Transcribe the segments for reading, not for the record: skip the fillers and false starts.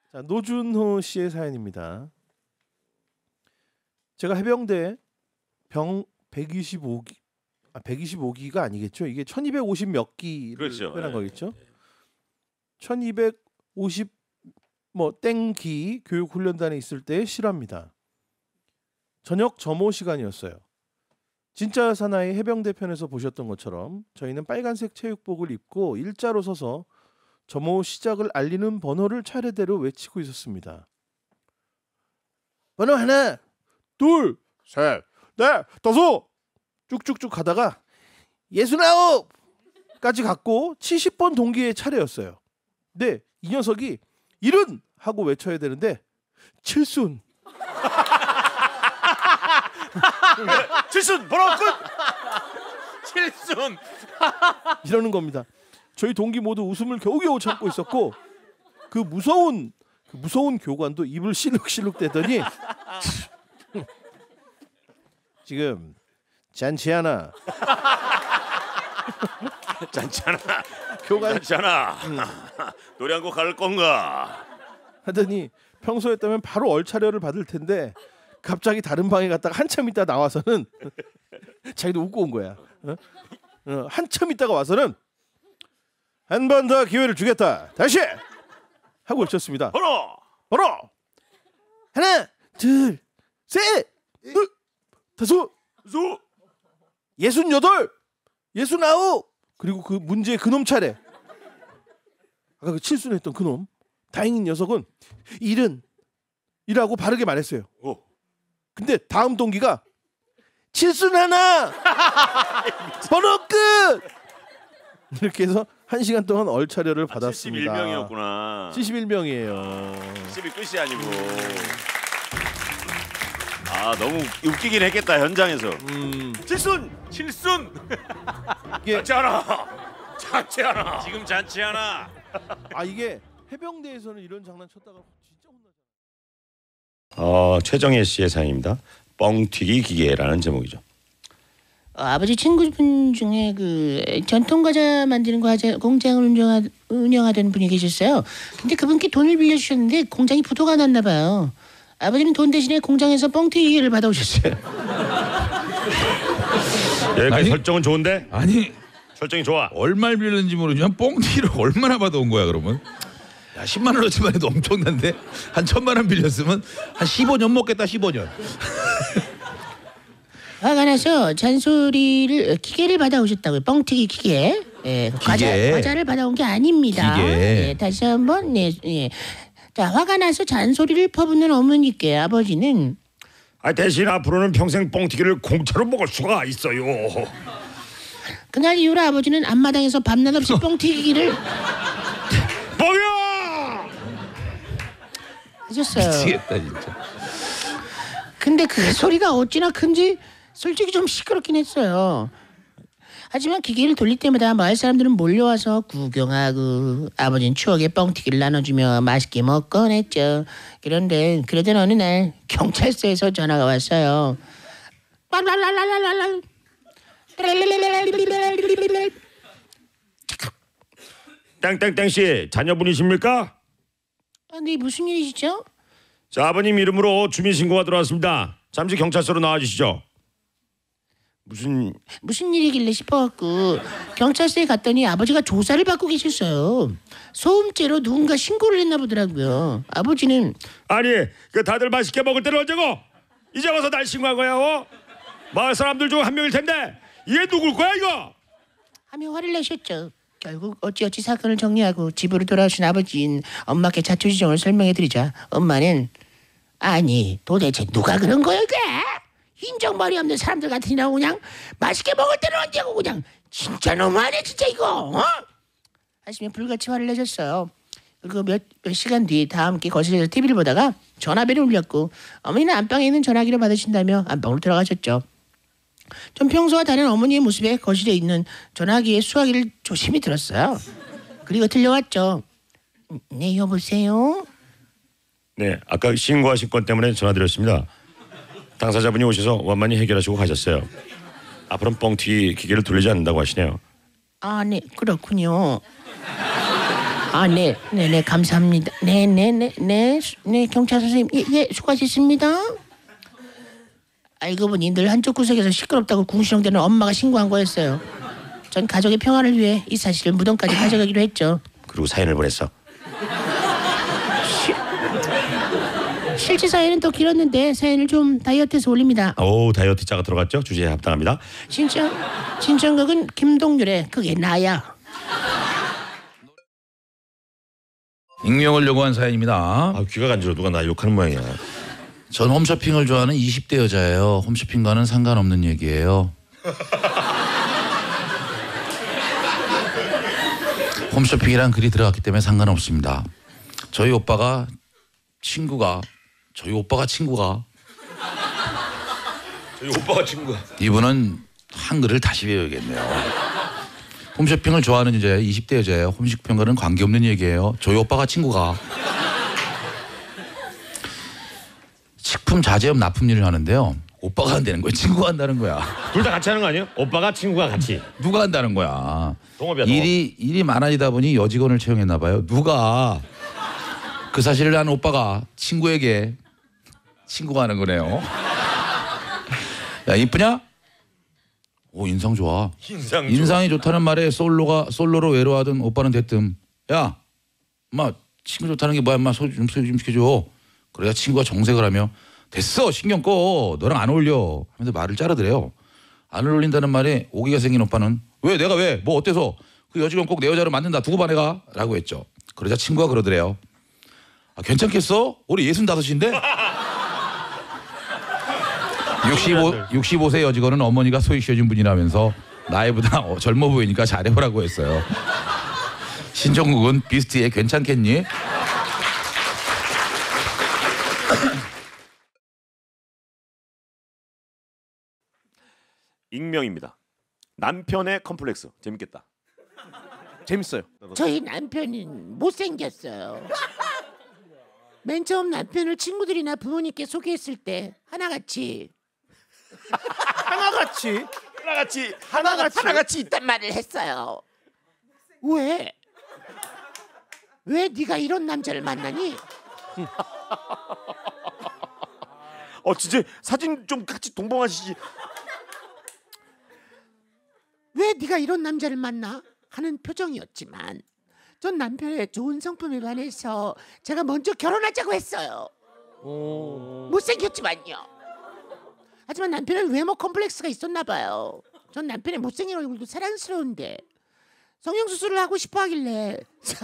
자, 노준호 씨의 사연입니다. 제가 해병대 병 125기 125기가 아니겠죠? 이게 1250 몇 기를 그렇죠. 빼는 거겠죠? 1250 뭐 땡기 교육훈련단에 있을 때의 실화입니다. 저녁 점호 시간이었어요. 진짜 사나이 해병대 편에서 보셨던 것처럼 저희는 빨간색 체육복을 입고 일자로 서서 점호 시작을 알리는 번호를 차례대로 외치고 있었습니다. 번호 하나, 둘, 셋, 넷, 다섯 쭉쭉쭉 가다가 69까지 갔고 70번 동기의 차례였어요. 근데 이 녀석이 70 하고 외쳐야 되는데 70 칠순 번호 끝. 칠순 이러는 겁니다. 저희 동기 모두 웃음을 겨우겨우 참고 있었고 그 무서운 교관도 입을 실룩실룩 대더니 지금 잔치 하나 교관 잔치 하나 노래 한 곡 할 건가 하더니 평소였다면 바로 얼차려를 받을 텐데 갑자기 다른 방에 갔다가 한참 있다 나와서는 자기도 웃고 온 거야. 한참 있다가 와서는 한 번 더 기회를 주겠다. 다시 하고 외쳤습니다. 번호 하나, 둘, 셋, 다섯, 68, 69. 그리고 그 문제의 그놈 차례. 아까 그 칠순했던 그놈. 다행인 녀석은 70이라고 바르게 말했어요. 근데 다음 동기가 칠순 하나 번호 끝 이렇게 해서 1시간 동안 얼차려를 받았습니다. 71명이었구나. 71명이에요. 70이 끝이 아니고. 아 너무 웃기긴 했겠다 현장에서. 칠순. 이게 잔치 하나. 지금 잔치 하나. 이게 해병대에서는 이런 장난 쳤다가 진짜 혼나잖아. 최정혜 씨의 사연입니다. 뻥튀기 기계라는 제목이죠. 아버지 친구분 중에 그 전통 과자 만드는 공장을 운영하던 분이 계셨어요. 근데 그분께 돈을 빌려주셨는데 공장이 부도가 났나 봐요. 아버지는 돈 대신에 공장에서 뻥튀기 기계를 받아오셨어요. 여기까지 설정은 좋은데? 아니 설정이 좋아. 얼마를 빌렸는지 모르지만 뻥튀기를 얼마나 받아온 거야 그러면? 야 10만 원어치만 해도 엄청난데 한 1,000만 원 빌렸으면 한 15년 먹겠다 15년. 화가 나서 기계를 받아오셨다고요. 뻥튀기 기계. 예, 과자를 받아온 게 아닙니다. 기계. 예, 다시 한번 자, 화가 나서 잔소리를 퍼붓는 어머니께 아버지는 대신 앞으로는 평생 뻥튀기를 공짜로 먹을 수가 있어요. 그날 이후로 아버지는 앞마당에서 밤낮 없이 뻥튀기기를 먹여! 하셨어요. 미치겠다 진짜. 근데 그 소리가 어찌나 큰지 솔직히 좀 시끄럽긴 했어요. 하지만 기계를 돌릴 때마다 마을 사람들은 몰려와서 구경하고 아버지는 추억의 뻥튀기를 나눠주며 맛있게 먹곤 했죠. 그러던 어느 날 경찰서에서 전화가 왔어요. 땡땡땡씨 자녀분이십니까? 네, 무슨 일이시죠? 자, 아버님 이름으로 주민신고가 들어왔습니다. 잠시 경찰서로 나와주시죠. 무슨 일이길래 싶어갖고 경찰서에 갔더니 아버지가 조사를 받고 계셨어요. 소음죄로 누군가 신고를 했나 보더라고요. 아버지는 아니 그 다들 맛있게 먹을 때는 언제고 이제 와서 날 신고한 거야? 마을 사람들 중 한 명일 텐데 이게 누굴 거야 이거? 하며 화를 내셨죠. 결국 어찌어찌 사건을 정리하고 집으로 돌아오신 아버지인 엄마께 자초지종을 설명해드리자 엄마는 아니 도대체 누가 그런 거야 이게? 인정머리 없는 사람들 같으니라고 그냥 맛있게 먹을 때는 언제고 그냥 진짜 너무하네 진짜 이거 하시며 불같이 화를 내셨어요. 그리고 몇 시간 뒤 다 함께 거실에서 TV를 보다가 전화벨이 울렸고 어머니는 안방에 있는 전화기를 받으신다며 안방으로 들어가셨죠. 좀 평소와 다른 어머니의 모습에 거실에 있는 전화기의 수화기를 조심히 들었어요. 그리고 들려왔죠. 네 여보세요? 네 아까 신고하신 건 때문에 전화드렸습니다. 당사자분이 오셔서 원만히 해결하시고 가셨어요. 앞으로는 뻥튀기 기계를 돌리지 않는다고 하시네요. 아, 네 그렇군요. 네, 감사합니다. 네, 경찰 선생님, 예, 수고하셨습니다. 알고 보니 늘 한쪽 구석에서 시끄럽다고 궁시렁대는 엄마가 신고한 거였어요. 전 가족의 평화를 위해 이 사실을 무덤까지 가져가기로 했죠. 그리고 사연을 보냈어. 실제 사연은 더 길었는데 사연을 좀 다이어트해서 올립니다. 오, 다이어트 자가 들어갔죠? 주제에 합당합니다. 신청곡은 김동률의 그게 나야. 익명을 요구한 사연입니다. 아, 귀가 간지러. 누가 나 욕하는 모양이야. 전 홈쇼핑을 좋아하는 20대 여자예요. 홈쇼핑과는 상관없는 얘기예요. 홈쇼핑이란 글이 들어갔기 때문에 상관없습니다. 저희 오빠가 친구가 이분은 한글을 다시 배워야겠네요. 홈쇼핑을 좋아하는 여자예요. 20대 여자예요. 홈쇼핑과는 관계없는 얘기예요. 저희 오빠가 친구가 식품 자재업 납품 일을 하는데요. 오빠가 한다는 거야, 친구가 한다는 거야. 둘 다 같이 하는 거 아니에요? 오빠가 친구가 같이. 누가 한다는 거야. 동업이야, 동업. 일이 많아지다 보니 여직원을 채용했나 봐요. 누가 그 사실을 난 오빠가 친구에게 친구가 하는 거네요. 야, 이쁘냐? 오, 인상 좋아. 인상이 좋다는 말에 솔로로 외로워하던 오빠는 대뜸, 야, 엄마 친구 좋다는 게 뭐야, 엄마 소개 좀 시켜줘. 그래야 친구가 정색을 하며, 됐어, 신경 꺼, 너랑 안 어울려 하면서 말을 자르더래요. 안 어울린다는 말에 오기가 생긴 오빠는, 왜 내가 왜 뭐 어때서 그 여직원 꼭 내 여자로 만든다, 두고 봐 내가 라고 했죠. 그러자 친구가 그러더래요. 아, 괜찮겠어? 우리 65인데? 65세 여직원은 어머니가 소위시켜준 분이라면서 나이보다 젊어 보이니까 잘해보라고 했어요. 신청곡은 비스트의 괜찮겠니? 익명입니다. 남편의 컴플렉스. 재밌겠다. 재밌어요. 저희 남편은 못생겼어요. 맨 처음 남편을 친구들이나 부모님께 소개했을 때 하나같이 있단 말을 했어요. 왜 네가 이런 남자를 만나니? 진짜 사진 좀 같이 동봉하시지. 왜 네가 이런 남자를 만나? 하는 표정이었지만 전 남편의 좋은 성품에 반해서 제가 먼저 결혼하자고 했어요. 못생겼지만요. 하지만 남편은 외모 컴플렉스가 있었나 봐요. 전 남편의 못생긴 얼굴도 사랑스러운데 성형수술을 하고 싶어 하길래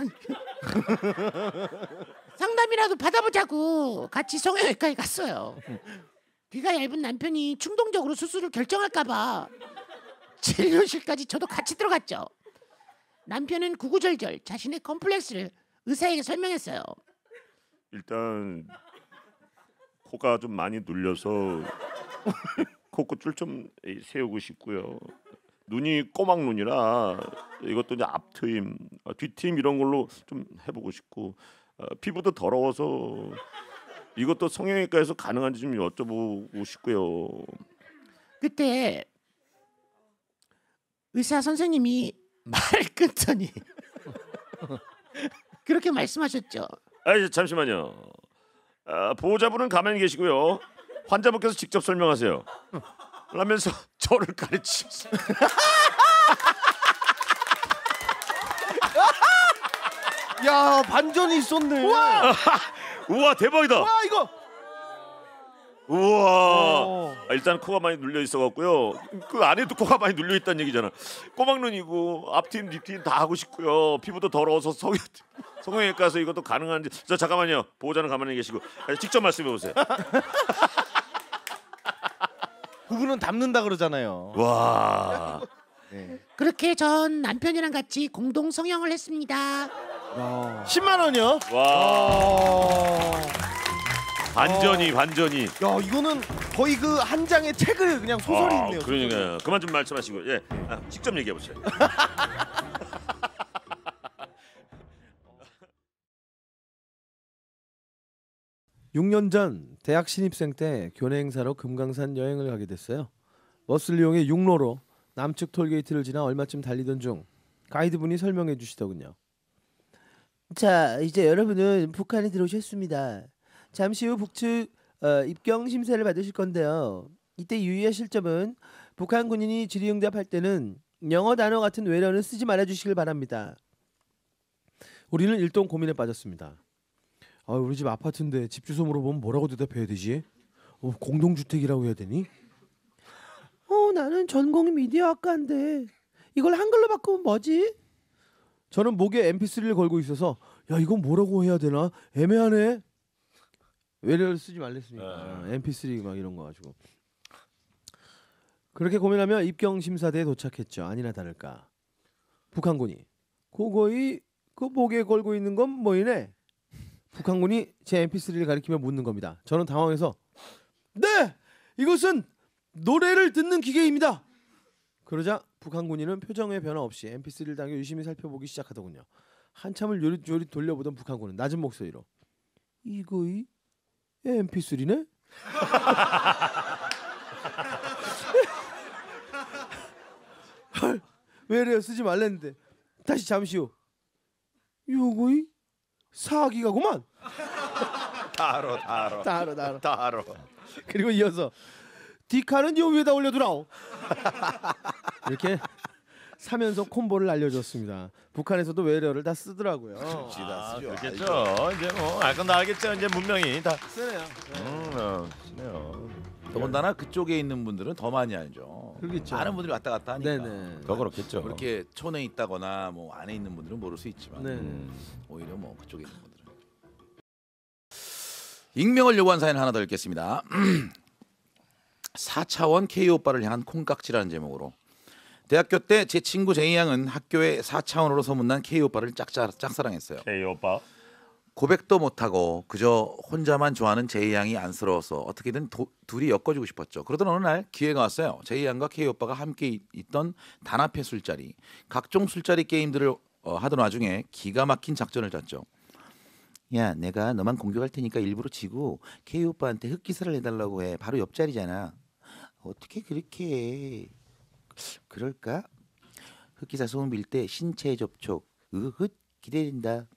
상담이라도 받아보자고 같이 성형외과에 갔어요. 귀가 얇은 남편이 충동적으로 수술을 결정할까 봐 진료실까지 저도 같이 들어갔죠. 남편은 구구절절 자신의 컴플렉스를 의사에게 설명했어요. 일단 코가 좀 많이 눌려서 코끝을 좀 세우고 싶고요. 눈이 꼬막 눈이라 이것도 이제 앞트임, 뒷트임 이런 걸로 좀 해보고 싶고, 피부도 더러워서 이것도 성형외과에서 가능한지 좀 여쭤보고 싶고요. 그때 의사 선생님이 말을 끊더니 그렇게 말씀하셨죠. 잠시만요. 보호자분은 가만히 계시고요. 환자분께서 직접 설명하세요. 라면서 저를 가르치셨어요. 야, 반전이 있었네. 우와, 대박이다. 와, 이거. 우와. 일단 코가 많이 눌려 있어갖고요. 그 안에도 코가 많이 눌려 있다는 얘기잖아. 꼬막눈이고 앞팀, 뒷팀 다 하고 싶고요. 피부도 더러워서 성형외과에서 이것도 가능한지. 자, 잠깐만요. 보호자는 가만히 계시고 직접 말씀해 보세요. 부부는 닮는다 그러잖아요. 와. 네. 그렇게 전 남편이랑 같이 공동 성형을 했습니다. 10만 원이요? 와. 반전이. 야, 이거는 거의 그 한 장의 책을 그냥 소설이 있네요. 그러니까요. 그만 좀 말씀하시고, 예, 직접 얘기해 보세요. 6년 전 대학 신입생 때 교내 행사로 금강산 여행을 가게 됐어요. 버스를 이용해 육로로 남측 톨게이트를 지나 얼마쯤 달리던 중 가이드분이 설명해 주시더군요. 자, 이제 여러분은 북한에 들어오셨습니다. 잠시 후 북측 입경 심사를 받으실 건데요. 이때 유의하실 점은 북한 군인이 질의응답할 때는 영어 단어 같은 외래어는 쓰지 말아주시길 바랍니다. 우리는 일동 고민에 빠졌습니다. 우리 집 아파트인데 집 주소 물어보면 뭐라고 대답해야 되지? 공동주택이라고 해야 되니? 나는 전공이 미디어학과인데 이걸 한글로 바꾸면 뭐지? 저는 목에 MP3를 걸고 있어서 야 이건 뭐라고 해야 되나 애매하네. 외래어를 쓰지 말랬으니까 MP3 막 이런 거 가지고 그렇게 고민하며 입경 심사대에 도착했죠. 아니나 다를까 북한군이 그거이 그 목에 걸고 있는 건 뭐이네. 북한군이 제 MP3를 가리키며 묻는 겁니다. 저는 당황해서 네 이것은 노래를 듣는 기계입니다. 그러자 북한군인은 표정의 변화 없이 MP3를 당겨 유심히 살펴보기 시작하더군요. 한참을 요릿요릿 돌려보던 북한군은 낮은 목소리로 이거이 MP3네? 왜래요? 쓰지 말랬는데. 다시 잠시 후 요거이 사기가구만. 다 알아. 그리고 이어서 디카는 요 위에다 올려두라오. 이렇게 사면서 콤보를 알려줬습니다. 북한에서도 외래어를 다 쓰더라고요. 그렇겠죠. 이제 뭐 알 건 다 알겠죠. 이제 문명이 다 쓰네요. 쓰네요. 더군다나 그쪽에 있는 분들은 더 많이 알죠. 그러겠죠. 많은 분들이 왔다 갔다 하니까. 네네. 더 그렇겠죠. 그렇게 촌에 있다거나 뭐 안에 있는 분들은 모를 수 있지만 네. 오히려 뭐 그쪽에 있는 분들은. 익명을 요구한 사연 하나 더 읽겠습니다. 4차원 K오빠를 향한 콩깍지라는 제목으로 대학교 때 제 친구 제이 양은 학교에 4차원으로 소문난 K오빠를 짝사랑했어요. K 오빠. 고백도 못하고 그저 혼자만 좋아하는 제이 양이 안쓰러워서 어떻게든 둘이 엮어주고 싶었죠. 그러던 어느 날 기회가 왔어요. 제이 양과 K오빠가 함께 있던 단합회 술자리, 각종 술자리 게임들을 하던 와중에 기가 막힌 작전을 짰죠. 야, 내가 너만 공격할 테니까 일부러 지고 K오빠한테 흑기사를 내달라고 해. 바로 옆자리잖아. 어떻게 그렇게 해? 그럴까? 흑기사 소문 빌 때 신체 접촉. 기대된다.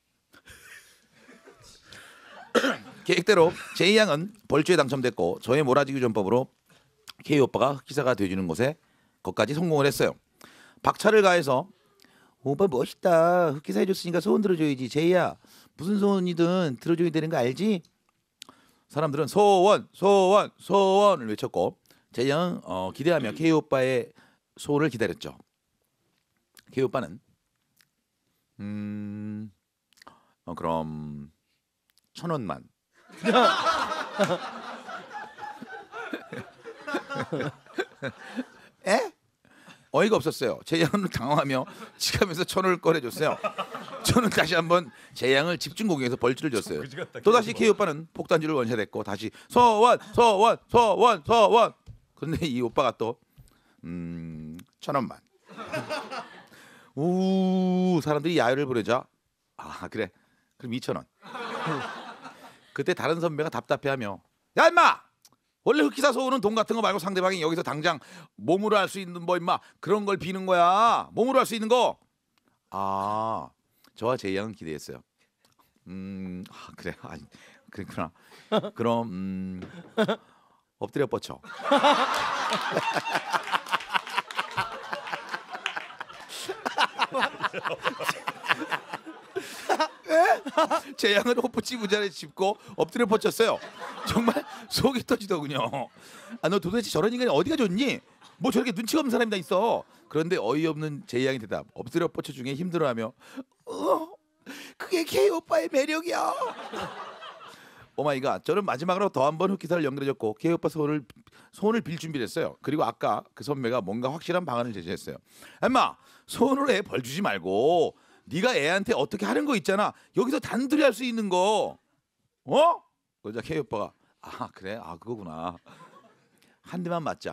계획대로 제이 양은 벌주에 당첨됐고 저의 몰아주기 전법으로 K 오빠가 흑기사가 되어주는 곳에 거기까지 성공을 했어요. 박차를 가해서 오빠 멋있다. 흑기사 해줬으니까 소원 들어줘야지. 제이야 무슨 소원이든 들어줘야 되는 거 알지? 사람들은 소원을 외쳤고 제이 양은 기대하며 K 오빠의 소원을 기다렸죠. K 오빠는 그럼 1,000원만. 에? 어이가 없었어요. 제 양은 당황하며 지갑에서 1,000원을 꺼내줬어요. 저는 다시 한번 제 양을 집중 공격해서 벌주를 줬어요. 또다시 K 오빠는 폭탄주를 원샷했고 다시 소원. 그런데 이 오빠가 또 1,000원만. 우 사람들이 야유를 부르자. 그래. 그럼 2,000원. 그때 다른 선배가 답답해하며 야 임마 원래 흑기사 소원은 돈 같은 거 말고 상대방이 여기서 당장 몸으로 할 수 있는 뭐 임마 그런 걸 비는 거야. 몸으로 할 수 있는 거. 저와 제이 양은 기대했어요. 그래. 그렇구나. 그럼 엎드려 뻗쳐. 제 양을 호프치 부자를 짚고 엎드려 뻗쳤어요. 정말 속이 터지더군요. 너 도대체 저런 인간이 어디가 좋니? 뭐 저렇게 눈치가 없는 사람이 다 있어. 그런데 어이없는 제 양의 대답. 엎드려 뻗쳐 중에 힘들어하며 그게 K 오빠의 매력이야. 오마이갓. 저는 마지막으로 더 한 번 흑기사를 연결해줬고 K 오빠 소원을 빌 준비를 했어요. 그리고 아까 그 선배가 뭔가 확실한 방안을 제시했어요. 엄마 소원으로 애 벌 주지 말고 네가 애한테 어떻게 하는 거 있잖아. 여기서 단둘이 할 수 있는 거. 그러자 K 오빠가 그래? 그거구나. 한 대만 맞자.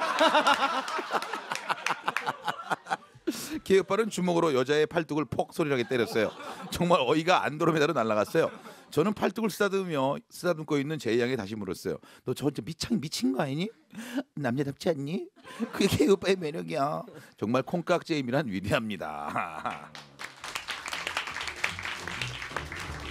K 오빠는 주먹으로 여자의 팔뚝을 폭 소리나게 때렸어요. 정말 어이가 안드로메다로 날아갔어요. 저는 팔뚝을 쓰다듬고 있는 제이 양에 다시 물었어요. 너 저 진짜 미친 거 아니니? 남자답지 않니? 그게 K 오빠의 매력이야. 정말 콩깍지임이란 위대합니다.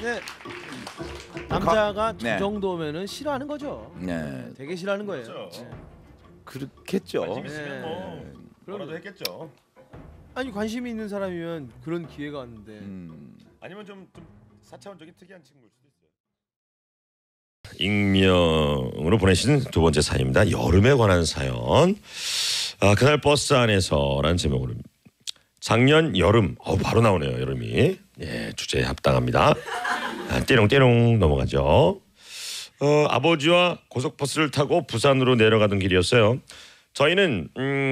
네. 남자가 저 네. 정도면은 싫어하는 거죠. 네, 되게 싫어하는 거예요. 그렇죠. 네. 그렇겠죠. 관심 있으면 뭐 네. 뭐라도 했겠죠. 아니 관심이 있는 사람이면 그런 기회가 왔는데 아니면 좀 4차원적인 특이한 친구일 수도 있어요. 익명으로 보내신 두 번째 사연입니다. 여름에 관한 사연. 그날 버스 안에서라는 제목으로 작년 여름 바로 나오네요. 여름이 주제에 합당합니다. 띠롱띠롱 넘어가죠. 아버지와 고속버스를 타고 부산으로 내려가던 길이었어요. 저희는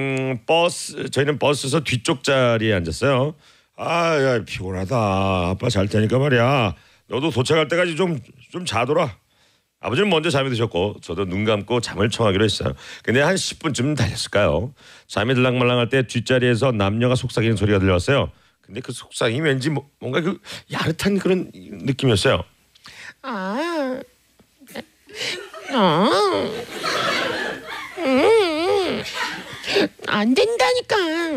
버스에서 뒤쪽 자리에 앉았어요. 야 피곤하다. 아빠 잘 테니까 말이야. 너도 도착할 때까지 좀 자더라. 아버지는 먼저 잠이 드셨고 저도 눈 감고 잠을 청하기로 했어요. 근데 한 10분쯤 달렸을까요? 잠이 들랑말랑할 때 뒷자리에서 남녀가 속삭이는 소리가 들려왔어요. 근데 그 속삭임이 왠지 뭔가 그 야릇한 그런 느낌이었어요. 안 된다니까.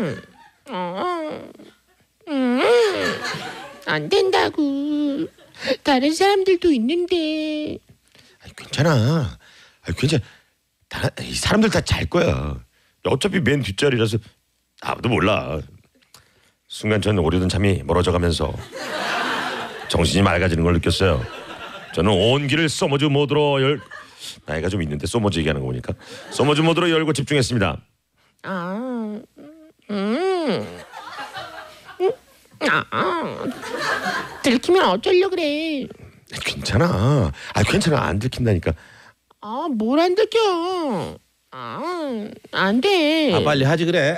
안 된다고. 다른 사람들도 있는데. 괜찮아. 괜찮아. 이 사람들 다 잘 거야. 어차피 맨 뒷자리라서 아무도 몰라. 순간 저는 오래된 잠이 멀어져가면서 정신이 맑아지는 걸 느꼈어요. 저는 온 길을 소머즈 모드로 나이가 좀 있는데 소머즈 얘기하는 거 보니까 소머즈 모드로 열고 집중했습니다. 들키면 어쩌려 그래. 괜찮아. 괜찮아. 안 들킨다니까. 뭘 안 들켜. 안 돼. 빨리 하지 그래.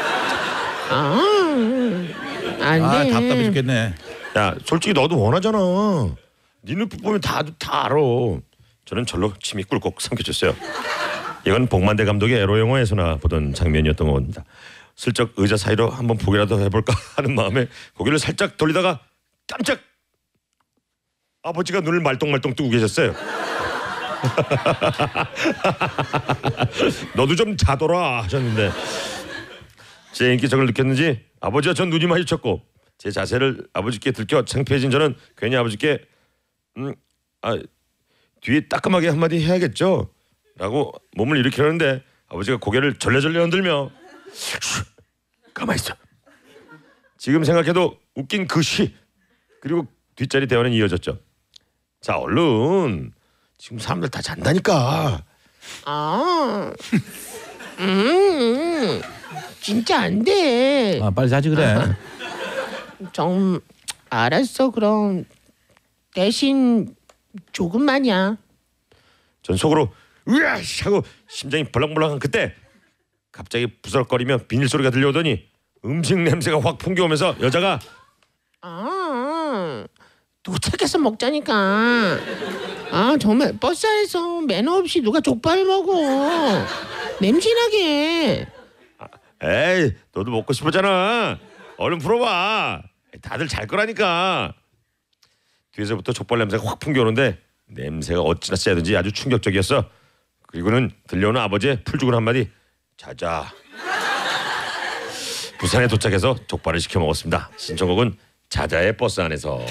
안 돼. 답답해 죽겠네. 야, 솔직히 너도 원하잖아. 네 눈빛 보면 다 알아. 저는 절로 침이 꿀꺽 삼켜졌어요. 이건 복만대 감독의 에로 영화에서나 보던 장면이었던 겁니다. 슬쩍 의자 사이로 한번 보기라도 해볼까 하는 마음에 고개를 살짝 돌리다가 깜짝 아버지가 눈을 말똥말똥 뜨고 계셨어요. 너도 좀 자더라 하셨는데 제 인기척을 느꼈는지 아버지가 전 눈이 마주쳤고 제 자세를 아버지께 들켜 창피해진 저는 괜히 아버지께 뒤에 따끔하게 한마디 해야겠죠? 라고 몸을 일으키려는데 아버지가 고개를 절레절레 흔들며 가만히 있어. 지금 생각해도 웃긴 그 시. 그리고 뒷자리 대화는 이어졌죠. 자 얼른. 지금 사람들 다 잔다니까. 진짜 안 돼. 빨리 자지 그래. 좀 알았어. 그럼 대신 조금만이야. 전 속으로 으아 하고 심장이 벌렁벌렁한 그때 갑자기 부스럭거리며 비닐 소리가 들려오더니 음식 냄새가 확 풍겨오면서 여자가 도착해서 먹자니까. 정말 버스 안에서 매너 없이 누가 족발을 먹어. 냄새나게. 에이 너도 먹고 싶었잖아. 얼른 풀어봐. 다들 잘 거라니까. 뒤에서부터 족발 냄새가 확 풍겨오는데 냄새가 어찌나 세든지 아주 충격적이었어. 그리고는 들려오는 아버지의 풀죽은 한마디 자자. 부산에 도착해서 족발을 시켜 먹었습니다. 신청곡은 자자의 버스 안에서.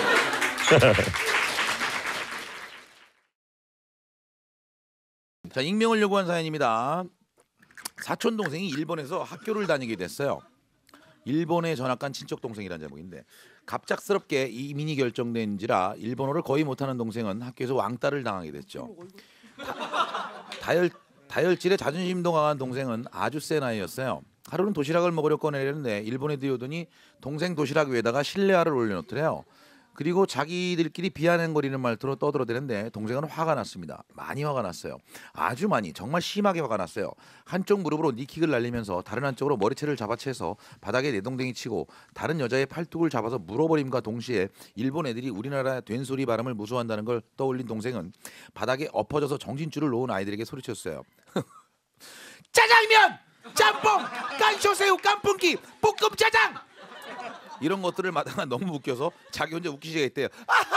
자, 익명을 요구한 사연입니다. 사촌 동생이 일본에서 학교를 다니게 됐어요. 일본에 전학 간 친척 동생이라는 제목인데 갑작스럽게 이민이 결정된지라 일본어를 거의 못하는 동생은 학교에서 왕따를 당하게 됐죠. 다혈질에 자존심도 강한 동생은 아주 센 아이였어요. 하루는 도시락을 먹으려 꺼내려는데 일본에 들여오더니 동생 도시락 위에다가 실내화를 올려놓더래요. 그리고 자기들끼리 비아냥거리는 말투로 떠들어대는데 동생은 화가 났습니다. 많이 화가 났어요. 아주 많이, 정말 심하게 화가 났어요. 한쪽 무릎으로 니킥을 날리면서 다른 한쪽으로 머리채를 잡아채서 바닥에 내동댕이 치고 다른 여자의 팔뚝을 잡아서 물어버림과 동시에 일본 애들이 우리나라 된소리 발음을 무서워한다는 걸 떠올린 동생은 바닥에 엎어져서 정신줄을 놓은 아이들에게 소리쳤어요. 짜장면! 짬뽕! 깐쇼새우 깐풍기! 볶음짜장! 이런 것들을 마다가 너무 웃겨서 자기 혼자 웃기 시작했대요.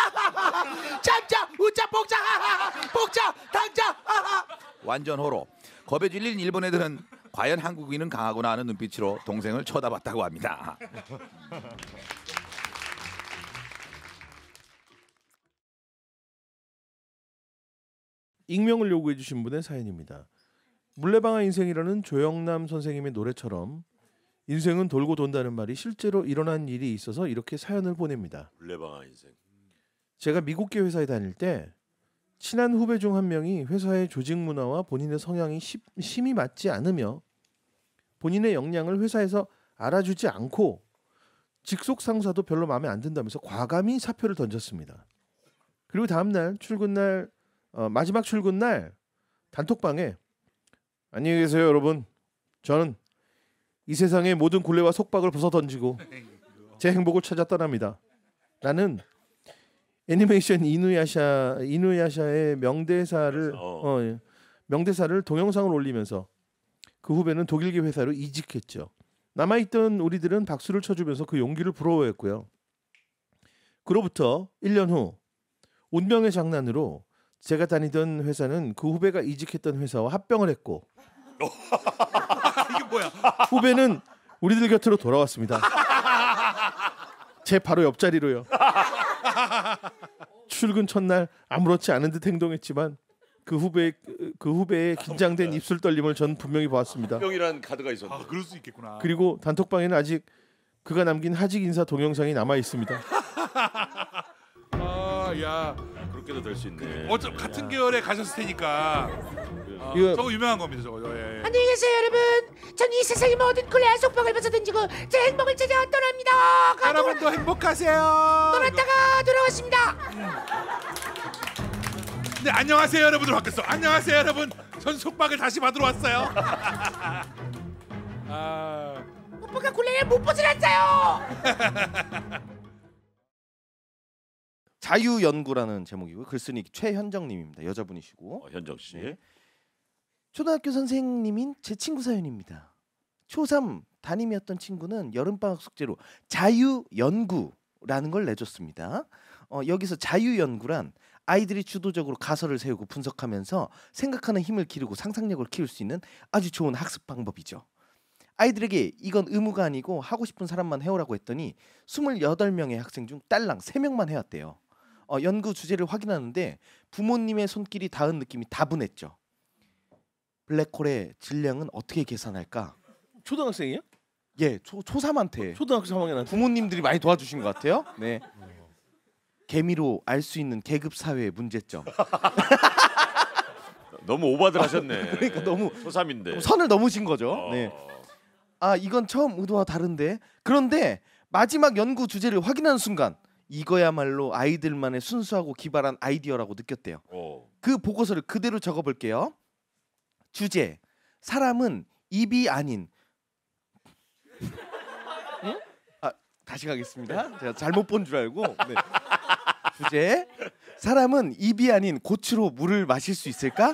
짬짜 우짜 복자 복자 당자 완전 호로. 겁에 질린 일본 애들은 과연 한국인은 강하구나 하는 눈빛으로 동생을 쳐다봤다고 합니다. 익명을 요구해 주신 분의 사연입니다. 물레방아 인생이라는 조영남 선생님의 노래처럼 인생은 돌고 돈다는 말이 실제로 일어난 일이 있어서 이렇게 사연을 보냅니다. 물레방아 인생. 제가 미국계 회사에 다닐 때 친한 후배 중 한 명이 회사의 조직 문화와 본인의 성향이 심히 맞지 않으며 본인의 역량을 회사에서 알아주지 않고 직속 상사도 별로 마음에 안 든다면서 과감히 사표를 던졌습니다. 그리고 다음 날 출근 날 마지막 출근 날 단톡방에 안녕히 계세요 여러분. 저는 이 세상의 모든 굴레와 속박을 부숴 던지고 제 행복을 찾아 떠납니다. 나는 애니메이션 이누야샤의 명대사를 명대사를 동영상을 올리면서 그 후배는 독일계 회사로 이직했죠. 남아있던 우리들은 박수를 쳐주면서 그 용기를 부러워했고요. 그로부터 1년 후 운명의 장난으로 제가 다니던 회사는 그 후배가 이직했던 회사와 합병을 했고 이게 뭐야? 후배는 우리들 곁으로 돌아왔습니다. 제 바로 옆자리로요. 출근 첫날 아무렇지 않은 듯 행동했지만 그 후배의 긴장된 입술 떨림을 전 분명히 보았습니다. 병이란 카드가 있었네. 아, 그럴 수 있겠구나. 그리고 단톡방에는 아직 그가 남긴 하직 인사 동영상이 남아 있습니다. 아, 야. 그렇게도 될 수 있네. 어차 같은 계열에 가셨을 테니까. 이거- 저거 유명한 겁니다, 저거. 예. 안녕히 계세요 여러분. 전 이 세상의 모든 굴레와 속박을 벗어던지고 제 행복을 찾아 떠납니다. 여러분도 행복하세요. 떠났다가 돌아왔습니다. 네, 안녕하세요 여러분으로 바뀌었어. 안녕하세요 여러분. 전 속박을 다시 받으러 왔어요. 아, 오빠가 굴레를 못 벗어났어요. 자유연구라는 제목이고요. 글쓴이 최현정님입니다. 여자분이시고 현정 씨. 네. 초등학교 선생님인 제 친구 사연입니다. 초3 담임이었던 친구는 여름방학 숙제로 자유연구라는 걸 내줬습니다. 여기서 자유연구란 아이들이 주도적으로 가설을 세우고 분석하면서 생각하는 힘을 기르고 상상력을 키울 수 있는 아주 좋은 학습 방법이죠. 아이들에게 이건 의무가 아니고 하고 싶은 사람만 해오라고 했더니 28명의 학생 중 딸랑 3명만 해왔대요. 연구 주제를 확인하는데 부모님의 손길이 닿은 느낌이 다분했죠. 블랙홀의 질량은 어떻게 계산할까? 초등학생이야? 예, 초3한테 초등학교 3학년한테 부모님들이 많이 도와주신 것 같아요. 네. 개미로 알 수 있는 계급 사회의 문제점. 너무 오바들 하셨네. 그러니까 너무 초삼인데. 선을 넘으신 거죠. 네. 아, 이건 처음 의도와 다른데. 그런데 마지막 연구 주제를 확인하는 순간 이거야말로 아이들만의 순수하고 기발한 아이디어라고 느꼈대요. 그 보고서를 그대로 적어볼게요. 주제: 사람은 입이 아닌. 응? 아, 다시 가겠습니다. 제가 잘못 본 줄 알고. 네. 주제: 사람은 입이 아닌 고추로 물을 마실 수 있을까?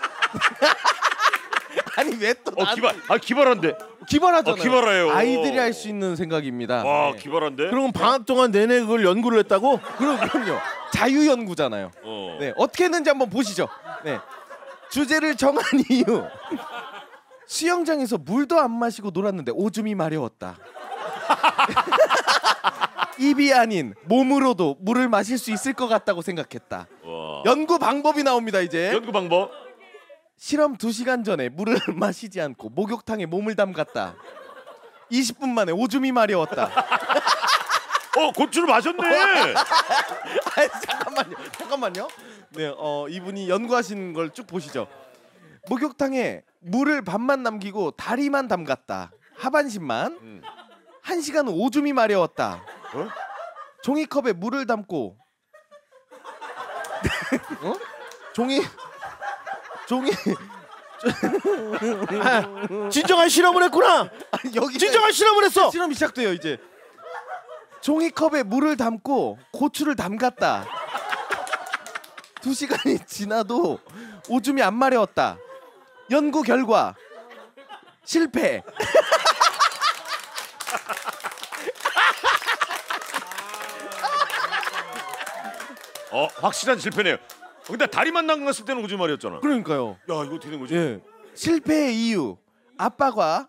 아니 왜 또 기발한데. 기발하잖아요. 기발해요. 아이들이 할 수 있는 생각입니다. 와, 네. 기발한데. 그럼 방학 동안 내내 그걸 연구를 했다고? 그럼요. 자유 연구잖아요. 네, 어떻게 했는지 한번 보시죠. 네. 주제를 정한 이유. 수영장에서 물도 안 마시고 놀았는데 오줌이 마려웠다. 입이 아닌 몸으로도 물을 마실 수 있을 것 같다고 생각했다. 와. 연구 방법이 나옵니다. 이제 연구 방법. 실험 2시간 전에 물을 마시지 않고 목욕탕에 몸을 담갔다. 20분 만에 오줌이 마려웠다. 고추를 마셨네. 아니, 잠깐만요. 네, 이분이 연구하신 걸 쭉 보시죠. 목욕탕에 물을 반만 남기고 다리만 담갔다. 하반신만. 1시간 후 오줌이 마려웠다. 종이컵에 물을 담고 종이 진정한 실험을 했구나. 여기 진정한 실험을 했어. 실험이 시작돼요. 이제 종이컵에 물을 담고 고추를 담갔다. 2시간이 지나도 오줌이 안 마려웠다. 연구 결과 실패. 확실한 실패네요. 근데 다리만 담갔을 때는 오줌 말이었잖아. 그러니까요. 야, 이거 어떻게 된 거지? 예. 실패의 이유. 아빠가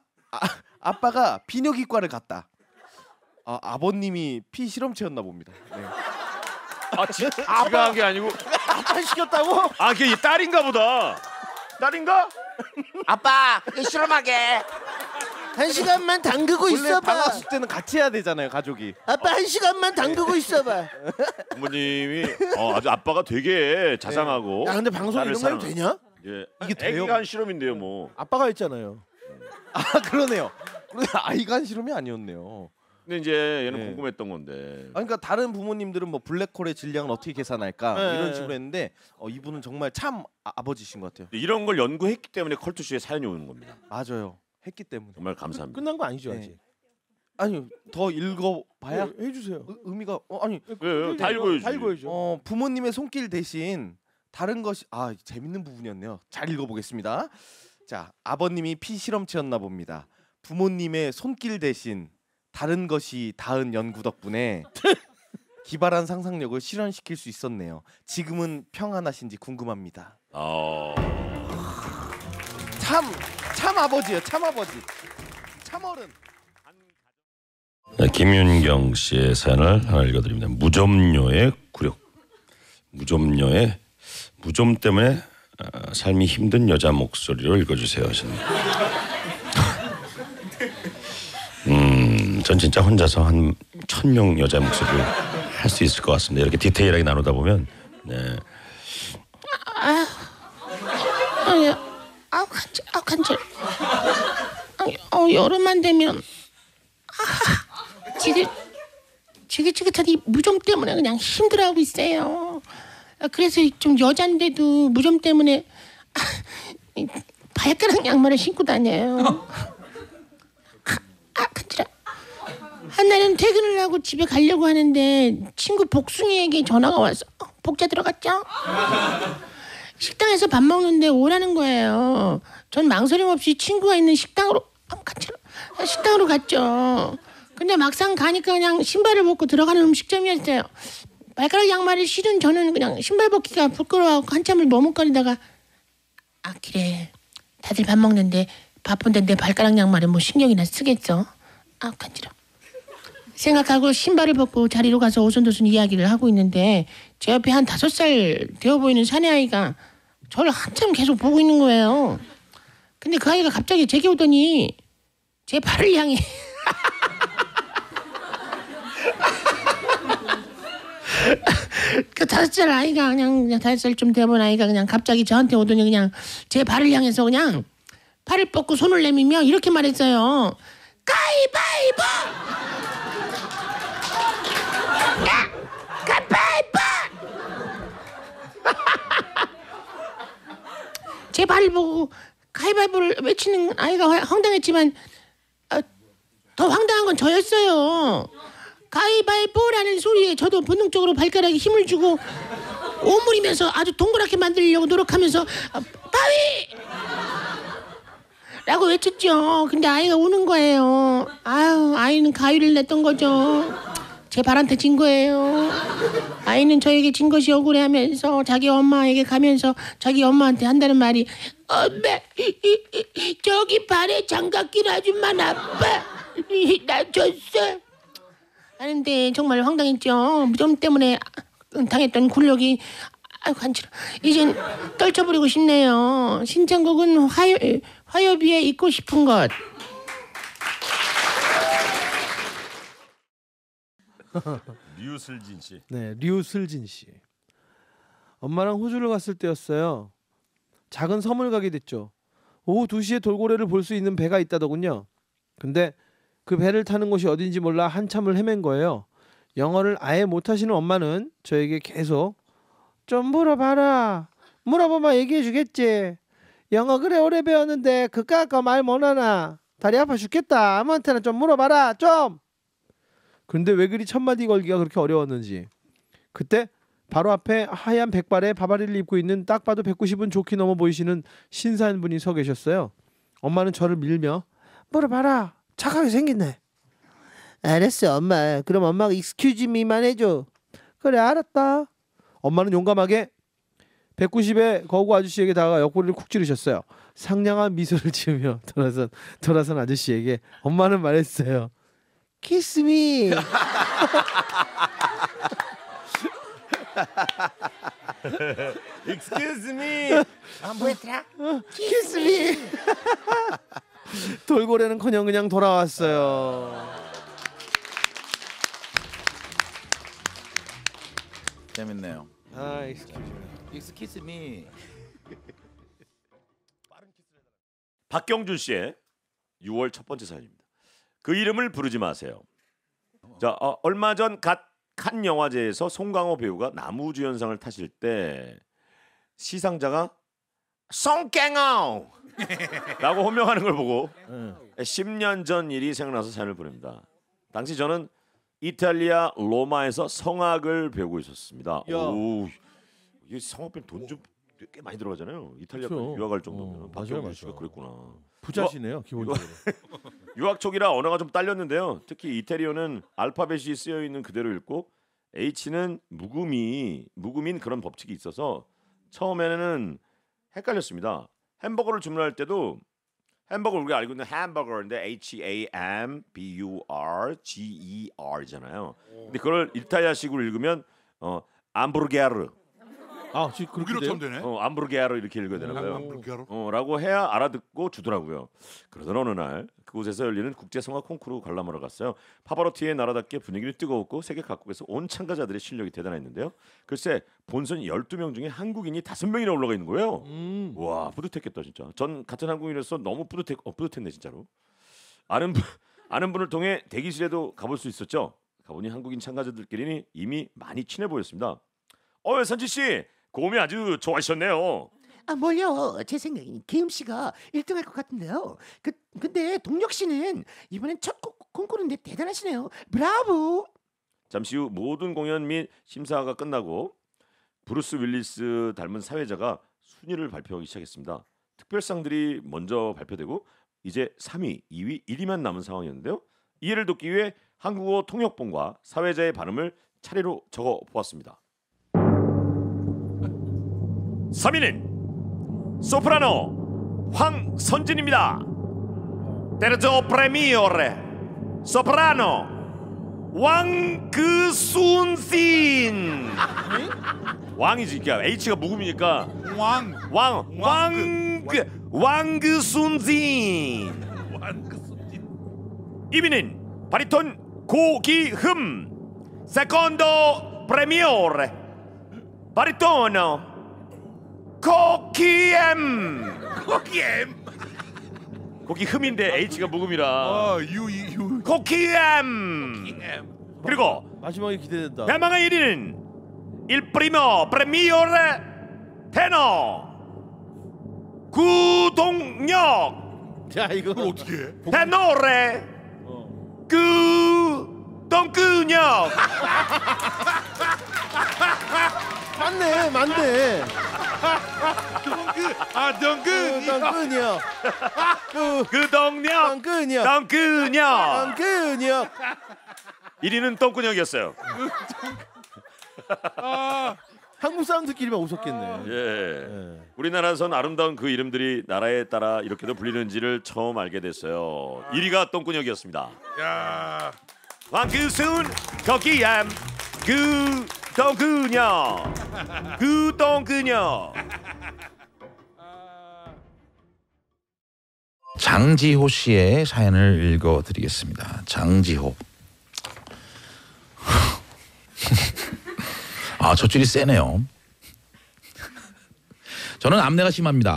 비뇨기과를 갔다. 아버님이 피 실험체였나 봅니다. 네. 지가 한 게 아니고 아빠 시켰다고? 아 그게 딸인가 보다. 딸인가? 아빠 실험하게. 1시간만 담그고 원래 있어봐. 방학숙 때는 같이 해야 되잖아요, 가족이. 아빠 1시간만 담그고 있어봐. 부모님이 아주 아빠가 되게 자상하고. 야 근데 방송 딸을 이런 거 해도 사랑하고. 되냐? 예. 이게 돼요? 애기가 한 실험인데요, 뭐. 아빠가 했잖아요. 아 그러네요. 그런데 아이가 한 실험이 아니었네요. 근데 이제 얘는 네. 궁금했던 건데. 그러니까 다른 부모님들은 뭐 블랙홀의 질량을 어떻게 계산할까 네. 이런 식으로 했는데 이분은 정말 참 아버지신 것 같아요. 이런 걸 연구했기 때문에 컬투쇼에 사연이 오는 겁니다. 맞아요. 했기 때문에. 정말 감사합니다. 끝난 거 아니죠 네. 아직? 아니 더 읽어봐야 해주세요. 의미가 아니 왜? 다 읽어야지. 다 읽어야죠. 부모님의 손길 대신 다른 것이 재밌는 부분이었네요. 잘 읽어보겠습니다. 자, 아버님이 피실험체였나 봅니다. 부모님의 손길 대신 다른 것이 닿은 연구 덕분에 기발한 상상력을 실현시킬 수 있었네요. 지금은 평안하신지 궁금합니다. 참 아버지예요. 참 아버지. 참 어른. 네, 김윤경 씨의 사연을 하나 읽어드립니다. 무좀녀의 굴욕. 무좀녀의 무좀 때문에 삶이 힘든 여자 목소리로 읽어주세요 하시네요. 전 진짜 혼자서 한 1000명 여자 목소리를 할 수 있을 것 같습니다. 이렇게 디테일하게 나누다 보면. 네. 간절. 여름만 되면 지긋지긋한 이 무좀 때문에 그냥 힘들어하고 있어요. 그래서 좀 여잔데도 무좀 때문에 발가락 양말을 신고 다녀요. 간지러. 한날은 퇴근을 하고 집에 가려고 하는데 친구 복숭이에게 전화가 와서 복자 들어갔죠? 식당에서 밥 먹는데 오라는 거예요. 전 망설임 없이 친구가 있는 식당으로 갔죠. 근데 막상 가니까 그냥 신발을 벗고 들어가는 음식점이었어요. 발가락 양말을 신은 저는 그냥 신발 벗기가 부끄러워하고 한참을 머뭇거리다가 그래 다들 밥 먹는데 바쁜데 내 발가락 양말에 뭐 신경이나 쓰겠어. 간지러. 생각하고 신발을 벗고 자리로 가서 오손도손 이야기를 하고 있는데 제 옆에 한 5살 되어 보이는 사내아이가 저를 한참 계속 보고 있는 거예요. 근데 그 아이가 갑자기 제게 오더니 제 발을 향해 그 5살 아이가 그냥 5살 좀 되어본 아이가 그냥 갑자기 저한테 오더니 그냥 제 발을 향해서 그냥 팔을 뻗고 손을 내밀며 이렇게 말했어요. 가위바위보! 가위바위보! 제 발을 보고 가위바위보를 외치는 아이가 황당했지만 더 황당한 건 저였어요. 가위바위보라는 소리에 저도 본능적으로 발가락에 힘을 주고 오므리면서 아주 동그랗게 만들려고 노력하면서 바위! 라고 외쳤죠. 근데 아이가 우는 거예요. 아이는 가위를 냈던 거죠. 제 발한테 진 거예요. 아이는 저에게 진 것이 억울해하면서 자기 엄마에게 가면서 자기 엄마한테 한다는 말이 엄마 저기 발에 장갑 낀 아줌마 나빠 나 졌어 하는데 정말 황당했죠. 무좀 때문에 당했던 굴욕이 간지러. 이젠 떨쳐버리고 싶네요. 신청곡은 화요비에 잊고 싶은 것. 류슬진 씨. 네, 류슬진 씨. 엄마랑 호주를 갔을 때였어요. 작은 섬을 가게 됐죠. 오후 2시에 돌고래를 볼 수 있는 배가 있다더군요. 근데 그 배를 타는 곳이 어딘지 몰라 한참을 헤맨 거예요. 영어를 아예 못하시는 엄마는 저에게 계속 좀 물어봐라. 물어보면 얘기해 주겠지. 영어 그래 오래 배웠는데 그깟 거 말 못하나. 다리 아파 죽겠다. 아무한테나 좀 물어봐라 좀. 근데 왜 그리 첫마디 걸기가 그렇게 어려웠는지. 그때 바로 앞에 하얀 백발에 바바리를 입고 있는 딱 봐도 190은 좋게 넘어 보이시는 신사한 분이 서 계셨어요. 엄마는 저를 밀며 물어봐라. 착하게 생겼네. 알았어 엄마. 그럼 엄마가 excuse me만 해줘. 그래 알았다. 엄마는 용감하게 190의 거구 아저씨에게 다가가 옆구리를 쿡 찌르셨어요. 상냥한 미소를 지으며 돌아선 아저씨에게 엄마는 말했어요. 키스 미. Excuse me. 뭐였더라? 키스미. 돌고래는커녕 그냥 돌아왔어요. 재밌네요. 아, 익스큐즈. Excuse me. 박경준 씨의 6월 첫 번째 사연입니다. 그 이름을 부르지 마세요. 자, 얼마 전 칸 영화제에서 송강호 배우가 나무주연상을 타실 때 시상자가 송강호 라고 호명하는 걸 보고 10년 전 일이 생각나서 사연을 보냅니다. 당시 저는 이탈리아 로마에서 성악을 배우고 있었습니다. 야. 오, 이 성악 배우면 돈 좀 꽤 많이 들어가잖아요. 이탈리아까지 그렇죠. 유학할 정도면. 맞아요, 박경준 맞아요. 씨가 그랬구나. 부자시네요, 기본적으로. 유학 초기라 언어가 좀 딸렸는데요. 특히 이태리어는 알파벳이 쓰여 있는 그대로 읽고 H는 묵음인 그런 법칙이 있어서 처음에는 헷갈렸습니다. 햄버거를 주문할 때도 햄버거 우리가 알고 있는 햄버거인데 HAMBURGER잖아요. 근데 그걸 이탈리아식으로 읽으면 암부르게르 아, 지금 독일어 그렇게 처음 돼요? 되네. 암부르게르 이렇게 읽어야 되나봐요. 암부르게르. 라고 해야 알아듣고 주더라고요. 그러던 어느 날 그곳에서 열리는 국제성악 콩쿠르 관람하러 갔어요. 파바로티의 나라답게 분위기는 뜨거웠고 세계 각국에서 온 참가자들의 실력이 대단했는데요. 글쎄 본선 12명 중에 한국인이 5명이나 올라가 있는 거예요. 와, 뿌듯했겠다 진짜. 전 같은 한국인으로서 너무 뿌듯했네 진짜로. 아는 분을 통해 대기실에도 가볼 수 있었죠. 가보니 한국인 참가자들끼리는 이미 많이 친해 보였습니다. 선지 씨 고음이 아주 좋아하셨네요. 아 뭘요? 제 생각엔 기욤 씨가 1등할 것 같은데요. 근데 동력 씨는 이번엔 첫 콩쿠르인데 대단하시네요. 브라보. 잠시 후 모든 공연 및 심사가 끝나고 브루스 윌리스 닮은 사회자가 순위를 발표하기 시작했습니다. 특별상들이 먼저 발표되고 이제 3위, 2위, 1위만 남은 상황이었는데요. 이해를 돕기 위해 한국어 통역본과 사회자의 발음을 차례로 적어 보았습니다. 3위는 소프라노 황선진입니다. 테르조 프레미오레 소프라노 왕그순신. 왕이지, 그러니까 H가 묵음이니까 왕그순신. 2위는 바리톤 고기흠 세컨도 프레미오레 바리토노 고기흠인데 H가 묵음이라 고기흠. 그리고 마지막에 기대된다. 대망의 1위는 Il primo premiore 테너 구동력. 자, 이거 어떻게 해? 테노레 구동근력. 맞네. 덩근. 땅끈이요. 그동력 땅끈이요. 덩근력. 땅끈이요. 1위는 똥근력이었어요. 한국 사람들끼리만 웃었겠네. 예. 우리나라에선 아름다운 그 이름들이 나라에 따라 이렇게도 불리는지를 처음 알게 됐어요. 1위가 똥근력이었습니다. 야. 왕그순 거기암 그똥근력 장지호 씨의 사연을 읽어드리겠습니다. 장지호. 아, 젖줄이 세네요. 저는 암내가 심합니다.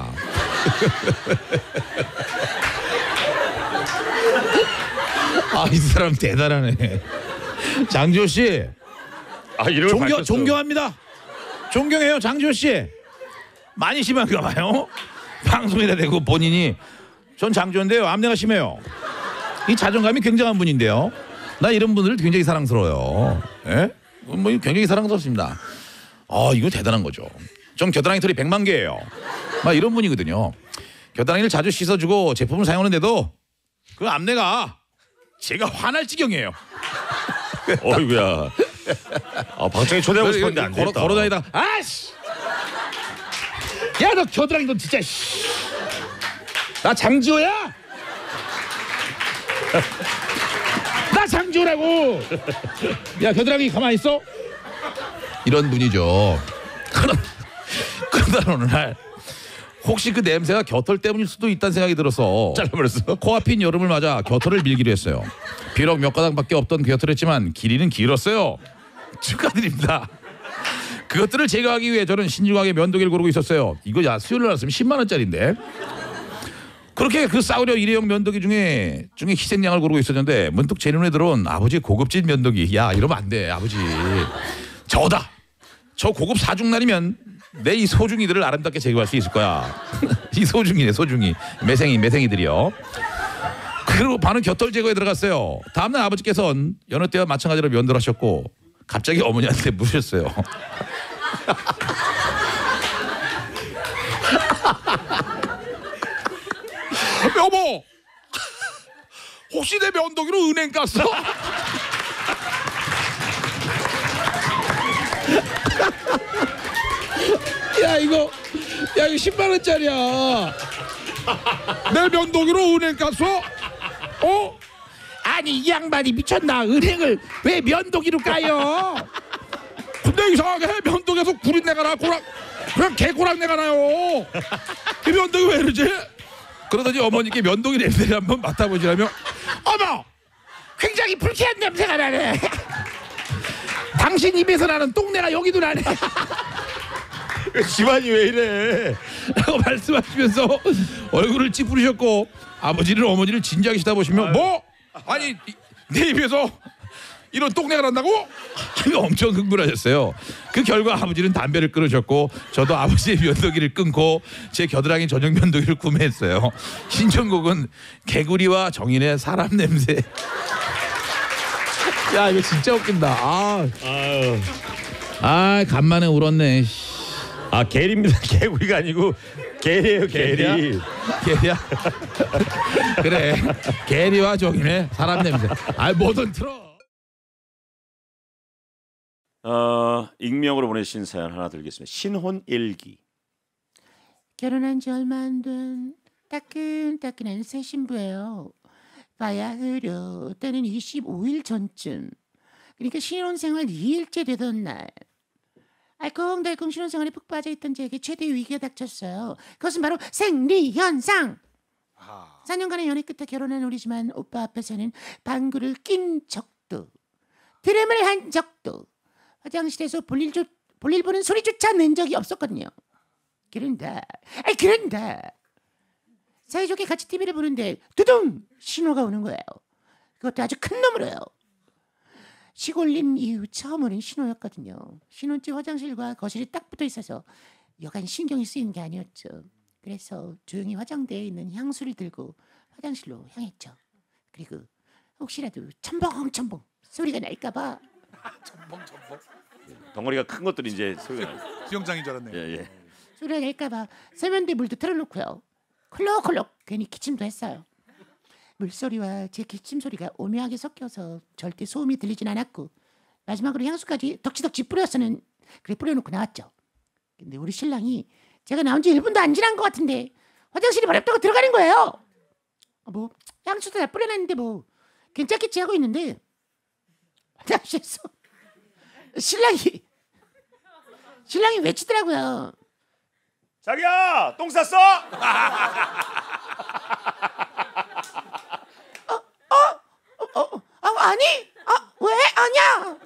아, 이 사람 대단하네. 장지호 씨. 이름을 존경합니다. 존경해요, 장지호 씨. 많이 심한가 봐요. 방송에다 대고 본인이 전 장지호인데요, 암내가 심해요. 이 자존감이 굉장한 분인데요. 나 이런 분들 굉장히 사랑스러워요. 예? 뭐 굉장히 사랑스럽습니다. 이거 대단한 거죠. 좀 겨드랑이 털이 100만 개예요. 막 이런 분이거든요. 겨드랑이를 자주 씻어주고 제품을 사용하는데도 그 암내가 제가 화날 지경이에요. 어이구야. 방청에 초대하고 싶었는데 안 됐다. 걸어다니다. 아씨. 야, 너 겨드랑이 너 진짜. 나 장지호야. 나 장지호라고. 야, 겨드랑이 가만히 있어. 이런 분이죠. 그러다 어느 날 혹시 그 냄새가 겨털 때문일 수도 있다는 생각이 들어서 잘라버렸어. 코앞인 여름을 맞아 겨털을 밀기로 했어요. 비록 몇 가닥밖에 없던 겨털이었지만 길이는 길었어요. 축하드립니다. 그것들을 제거하기 위해 저는 신중하게 면도기를 고르고 있었어요. 이거 야 수요일날 왔으면 10만 원짜리인데. 그렇게 그 싸구려 일회용 면도기 중에 희생양을 고르고 있었는데 문득 제 눈에 들어온 아버지의 고급진 면도기. 야 이러면 안 돼 아버지. 저다. 저 고급 사중날이면 내 이 소중이들을 아름답게 제거할 수 있을 거야. 이 소중이네 소중이. 매생이들이요. 그리고 반은 겨털 제거에 들어갔어요. 다음날 아버지께서는 여느 때와 마찬가지로 면도를 하셨고 갑자기 어머니한테 물으셨어요. 여보, 혹시 내 면도기로 은행 갔어? 야 이거 10만 원짜리야. 내 면도기로 은행 갔어? 어? 아니 이 양반이 미쳤나? 은행을 왜 면도기로 까요? 근데 이상하게 면도기에서 구린내가 나. 그냥 개고랑내가 나요. 이 면도기 왜 이러지? 그러더니 어머니께 면도기 냄새를 한번 맡아보시라며 어머, 굉장히 불쾌한 냄새가 나네. 당신 입에서 나는 똥내가 여기도 나네. 집안이 왜 이래? 라고 말씀하시면서 얼굴을 찌푸리셨고 아버지는 어머니를 진지하게 쳐다보시며 뭐? 아니 내 입에서 이런 똥내가 난다고? 엄청 흥분하셨어요. 그 결과 아버지는 담배를 끊으셨고 저도 아버지의 면도기를 끊고 제 겨드랑이 전용 면도기를 구매했어요. 신청곡은 개구리와 정인의 사람 냄새. 야 이거 진짜 웃긴다. 간만에 울었네. 게리입니다. 개구리가 아니고 게리예요. 게리. 개리야? 그래. 개리와 정인의 사람 냄새. 뭐든 틀어. 익명으로 보내신 사연 하나 드리겠습니다. 신혼일기. 결혼한 지 얼마 안 된 따끈따끈한 새 신부예요. 봐야 흐려. 때는 25일 전쯤. 그러니까 신혼생활 2일째 되던 날. 알콩달콩 신혼생활에 푹 빠져있던 제게 최대의 위기가 닥쳤어요. 그것은 바로 생리현상. 4년간의 연애 끝에 결혼한 우리지만 오빠 앞에서는 방구를 낀 적도 드램을 한 적도 화장실에서 볼일 보는 소리조차 낸 적이 없었거든요. 그런데 사이좋게 같이 TV를 보는데 두둥 신호가 오는 거예요. 그것도 아주 큰 놈으로요. 시골린 이후 처음 오는 신호였거든요. 신혼집 화장실과 거실이 딱 붙어 있어서 여간 신경이 쓰이는 게 아니었죠. 그래서 조용히 화장대에 있는 향수를 들고 화장실로 향했죠. 그리고 혹시라도 첨벙첨벙 소리가 날까 봐. 덩어리가 큰 것들이 이제 소리가 나요. 수영장인 줄 알았네. 예. 소리가 날까 봐 세면대 물도 틀어놓고요. 콜록콜록 괜히 기침도 했어요. 물소리와 제 기침 소리가 오묘하게 섞여서 절대 소음이 들리진 않았고 마지막으로 향수까지 덕지덕지 뿌려놓고 나왔죠. 근데 우리 신랑이 제가 나온 지 1분도 안 지난 것 같은데 화장실이 버렸다고 들어가는 거예요. 뭐 향수도 다 뿌려놨는데 뭐 괜찮겠지 하고 있는데 화장실에서 신랑이 외치더라고요. 자기야, 똥 쌌어? 아니, 왜 아니야?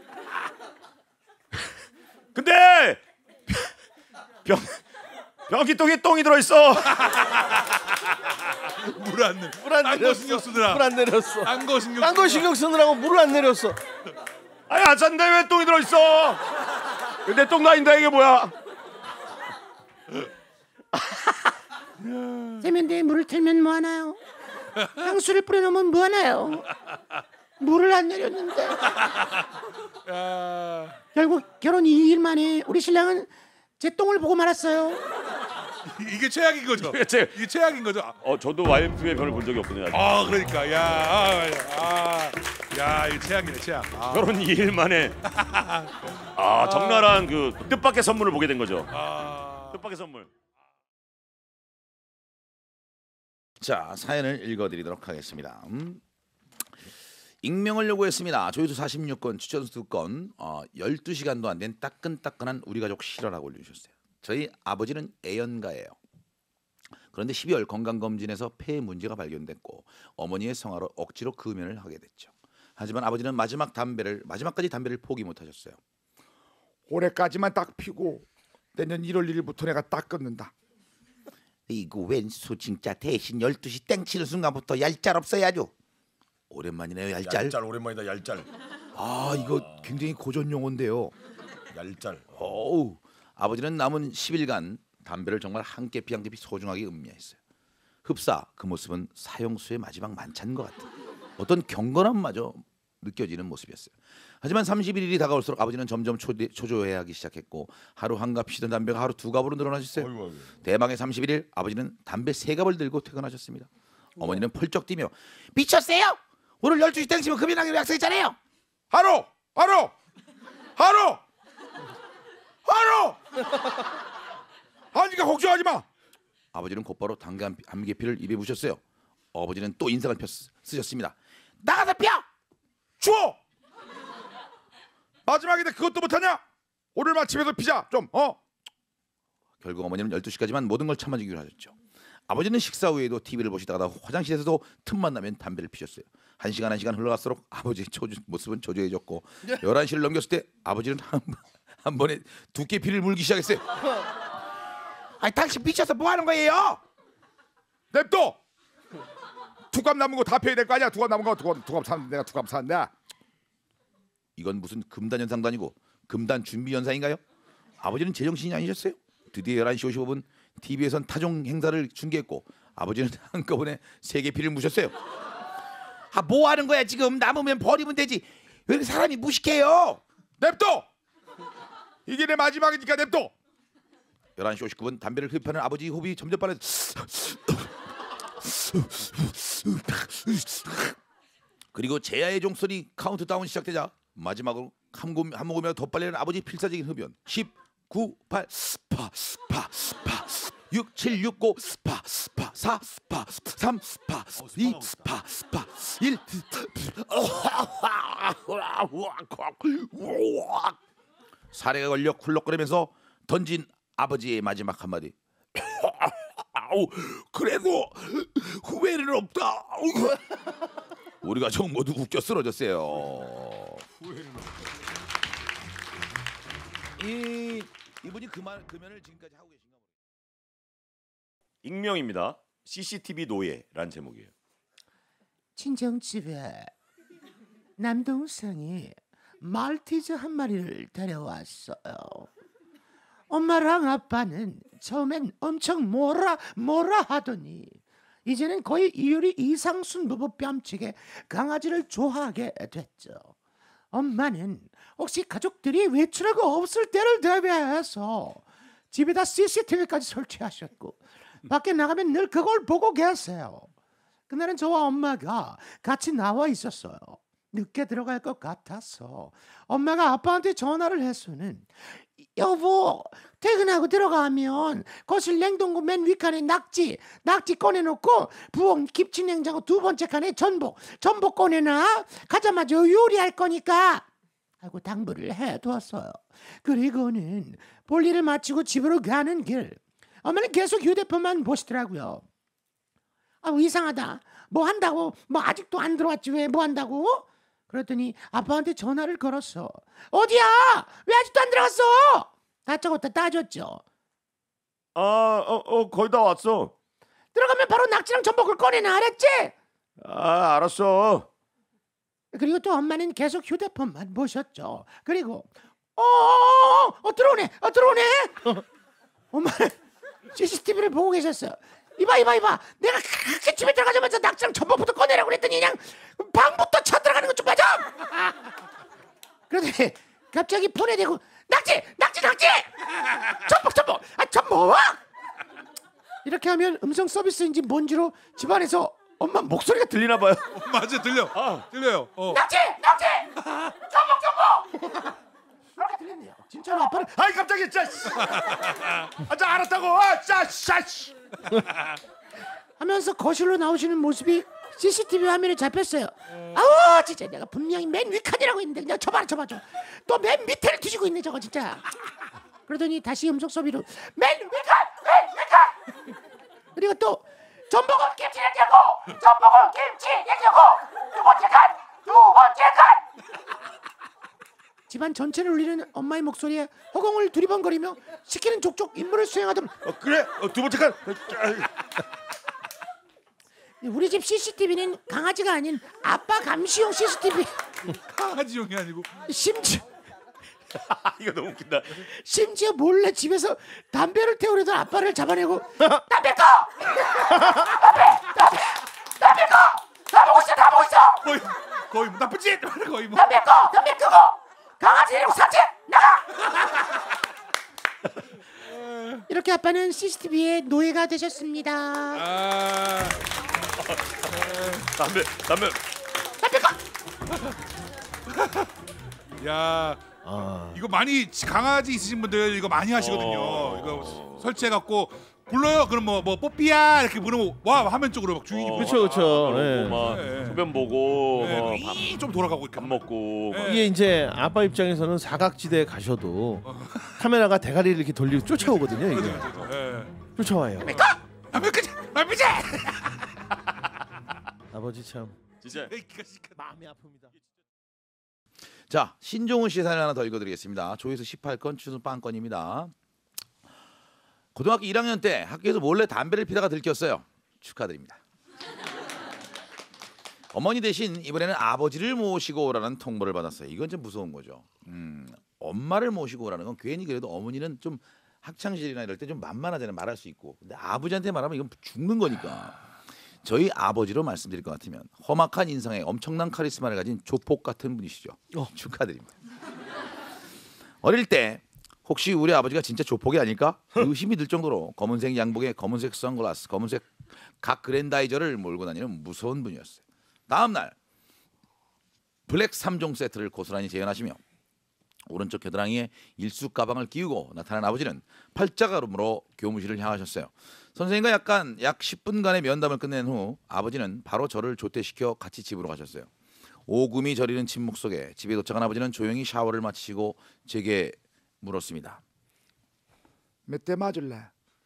근데 변기통에 똥이 들어있어. 물 안 딴거 신경 쓰느라. 물 안 내렸어. 딴 거 신경 딴 거 신경 쓰느라고 물을 안 내렸어. 아니 안 쌌는데 왜 똥이 들어있어? 근데 똥 나인다 이게 뭐야? 세면대에 물을 틀면 뭐 하나요? 향수를 뿌려놓으면 뭐 하나요? 물을 안 내렸는데. 결국 결혼 2일 만에 우리 신랑은 제 똥을 보고 말았어요. 이게 최악인 거죠. 이게 최악인 거죠. 저도 와이프의 변을 본 적이 없거든요. 그러니까 야, 이 최악이네 최악. 결혼 2일 만에 적나라한 그 뜻밖의 선물을 보게 된 거죠. 뜻밖의 선물. 자, 사연을 읽어드리도록 하겠습니다. 익명을 요구했습니다. 조회수 46건, 추천수 2건, 12시간도 안 된 따끈따끈한 우리 가족 실화라고 올려주셨어요. 저희 아버지는 애연가예요. 그런데 12월 건강검진에서 폐에 문제가 발견됐고 어머니의 성화로 억지로 금연을 하게 됐죠. 하지만 아버지는 마지막까지 담배를 포기 못하셨어요. 올해까지만 딱 피고 내년 1월 1일부터 내가 딱 끊는다. 이거 웬수 진짜 대신 12시 땡 치는 순간부터 얄짤 없어야죠. 오랜만이네요. 얄짤. 얄짤 오랜만이다. 얄짤. 아 이거 굉장히 고전 용어인데요. 얄짤. 어우, 아버지는 남은 10일간 담배를 정말 한 깨피 한 깨피 소중하게 음미했어요. 흡사 그 모습은 사형수의 마지막 만찬인 것 같은 어떤 경건함마저 느껴지는 모습이었어요. 하지만 31일이 다가올수록 아버지는 점점 초조해하기 시작했고 하루 한 갑 피던 담배가 하루 2갑으로 늘어나셨어요. 대망의 31일 아버지는 담배 3갑을 들고 퇴근하셨습니다. 어머니는 펄쩍 뛰며 미쳤어요? 오늘 12시 땡치면 금연하기로 약속했잖아요. 하루. 아니까 걱정하지 마. 아버지는 곧바로 담배 한 개피를 입에 부셨어요. 아버지는 또 인상을 쓰셨습니다. 나가서 펴. 주워. 마지막인데 그것도 못하냐? 오늘 마침에도 피자 좀. 결국 어머니는 12시까지만 모든 걸 참아주기로 하셨죠. 아버지는 식사 후에도 TV를 보시다가 화장실에서도 틈만 나면 담배를 피셨어요. 1시간 흘러갈수록 아버지의 모습은 초조해졌고 11시를 넘겼을 때 아버지는 한 번에 2개 피를 물기 시작했어요. 아니 당신 미쳐서 뭐 하는 거예요? 냅둬. 2갑 남은 거 다 펴야 될 거 아니야. 2갑 남은 거 2갑 샀는데 내가 2갑 샀는데. 이건 무슨 금단 현상도 아니고 금단 준비 현상인가요? 아버지는 제정신이 아니셨어요. 드디어 11시 55분 TV에선 타종 행사를 중계했고 아버지는 한꺼번에 3개 피를 무셨어요. 아 뭐 하는 거야 지금? 남으면 버리면 되지. 왜 이렇게 사람이 무식해요? 냅둬. 이게 내 마지막이니까 냅둬. 11시 59분 담배를 흡입하는 아버지 호흡이 점점 빨라져. 그리고 제야의 종소리 카운트다운 시작되자 마지막으로 한 모금이라도 더 빨리 하는 아버지 필사적인 흡연. 10, 9, 8, 6, 7, 6, 9, 4, 3, 2, 1. 사례가 걸려 쿨럭거리면서 던진 아버지의 마지막 한마디. 그래도 후회는 없다. 우리 가족 모두 웃겨 쓰러졌어요. 이분이 금연을 지금까지 하고 계신가 보네요. 익명입니다. CCTV 노예란 제목이에요. 친정집에 남동생이 말티즈 한 마리를 데려왔어요. 엄마랑 아빠는 처음엔 엄청 뭐라 하더니 이제는 거의 이효리 이상순 부부 뺨치게 강아지를 좋아하게 됐죠. 엄마는 혹시 가족들이 외출하고 없을 때를 대비해서 집에다 CCTV까지 설치하셨고 밖에 나가면 늘 그걸 보고 계세요. 그날은 저와 엄마가 같이 나와 있었어요. 늦게 들어갈 것 같아서 엄마가 아빠한테 전화를 해서는 여보 퇴근하고 들어가면 거실 냉동고 맨 위칸에 낙지 꺼내놓고 부엌 김치냉장고 2번째 칸에 전복 꺼내놔. 가자마자 요리할 거니까 하고 당부를 해두었어요. 그리고는 볼일을 마치고 집으로 가는 길 엄마는 계속 휴대폰만 보시더라고요. 이상하다. 뭐 한다고? 뭐 아직도 안 들어왔지 왜 뭐 한다고? 그랬더니 아빠한테 전화를 걸었어. 어디야? 왜 아직도 안 들어갔어? 다짜고짜 따졌죠. 거의 다 왔어. 들어가면 바로 낙지랑 전복을 꺼내놔. 알았지? 알았어. 그리고 또 엄마는 계속 휴대폰만 보셨죠. 그리고 들어오네. 엄마는 CCTV를 보고 계셨어요. 이봐. 내가 그렇게 집에 들어가자마자 낙지랑 전복부터 꺼내라고 그랬더니 그냥 방부터 쳐 들어가는 것 좀 봐줘. 그런데 갑자기 폰에 대고 낙지 전복 이렇게 하면 음성 서비스인지 뭔지로 집안에서 엄마 목소리가 들리나 봐요. 맞아 들려요. 낙지 전복 그렇게 들렸네요. 진짜로 아빠는 아이 깜짝이야. 자 알았다고. 하면서 거실로 나오시는 모습이 CCTV 화면에 잡혔어요. 아우 진짜 내가 분명히 맨 위칸이라고 했는데 그냥 쳐봐 또 맨 밑에를 뒤지고 있네 저거 진짜. 그러더니 다시 음속 소비로 맨 위칸 그리고 또 전복은 김치 냉장고 전복은 김치 냉장고 두 번째 칸 집안 전체를 울리는 엄마의 목소리에 허공을 두리번거리며 시키는 족족 임무를 수행하던 그래 두 번째 칸. 우리 집 CCTV는 강아지가 아닌 아빠 감시용 CCTV. 강아지용이 아니고. 이거 너무 웃긴다. 심지어 몰래 집에서 담배를 태우려던 아빠를 잡아내고 담배 꺼! 담배 꺼! 다 보고 있어! 거의 뭐 나쁜 짓! 거의 뭐. 담배 끄고! 강아지 데리고 산책! 나가! 이렇게 아빠는 CCTV의 노예가 되셨습니다. 담배. 야, 이거 많이 강아지 있으신 분들 이거 많이 하시거든요. 이거 설치해갖고 불러요. 그럼 뭐 뽀삐야 이렇게 부르면 와 화면 쪽으로 막 주인이 그렇죠. 예. 막 소변 보고 좀 돌아가고 밥 먹고. 이게 이제 아빠 입장에서는 사각지대에 가셔도 카메라가 대가리를 이렇게 돌리고 쫓아오거든요. 이게 쫓아와요. 말피지. 아버지 참 진짜 마음이 아픕니다. 자, 신종훈 씨의 사연 하나 더 읽어드리겠습니다. 조회수 18건, 추수 빵건입니다. 고등학교 1학년 때 학교에서 몰래 담배를 피다가 들켰어요. 축하드립니다. 어머니 대신 이번에는 아버지를 모시고 오라는 통보를 받았어요. 이건 좀 무서운 거죠. 엄마를 모시고 오라는 건 괜히 그래도 어머니는 좀 학창시절이나 이럴 때 좀 만만하잖아요. 말할 수 있고. 근데 아버지한테 말하면 이건 죽는 거니까. 저희 아버지로 말씀드릴 것 같으면 험악한 인상에 엄청난 카리스마를 가진 조폭 같은 분이시죠. 축하드립니다. 어릴 때 혹시 우리 아버지가 진짜 조폭이 아닐까 의심이 들 정도로 검은색 양복에 검은색 선글라스, 검은색 각 그랜다이저를 몰고 다니는 무서운 분이었어요. 다음 날 블랙 3종 세트를 고스란히 재현하시며 오른쪽 겨드랑이에 일수 가방을 끼우고 나타난 아버지는 팔자가름으로 교무실을 향하셨어요. 선생님과 약 10분간의 면담을 끝낸 후 아버지는 바로 저를 조퇴시켜 같이 집으로 가셨어요. 오금이 저리는 침묵 속에 집에 도착한 아버지는 조용히 샤워를 마치시고 제게 물었습니다. 몇 대 맞을래?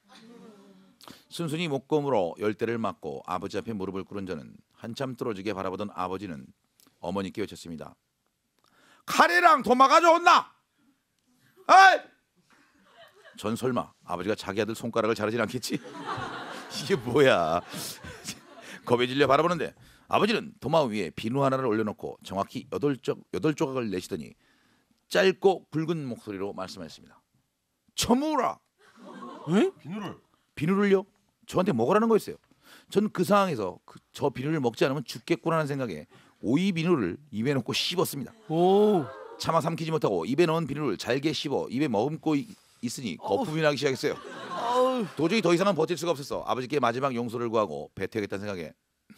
순순히 목검으로 열대를 맞고 아버지 앞에 무릎을 꿇은 저는 한참 뚫어지게 바라보던 아버지는 어머니께 외쳤습니다. 카레랑 도마 가져온나? 아이! 전 설마 아버지가 자기 아들 손가락을 자르진 않겠지? 이게 뭐야? 겁에 질려 바라보는데 아버지는 도마 위에 비누 하나를 올려놓고 정확히 8조각을 내시더니 짧고 굵은 목소리로 말씀하셨습니다. 처무라. 에? 비누를요? 저한테 먹으라는 거였어요. 전 그 상황에서 저 비누를 먹지 않으면 죽겠구나라는 생각에 오이 비누를 입에 넣고 씹었습니다. 차마 삼키지 못하고 입에 넣은 비누를 잘게 씹어 입에 머금고 있으니 거품이 나기 시작했어요. 도저히 더 이상은 버틸 수가 없었어. 아버지께 마지막 용서를 구하고 배퇴하겠다는 생각에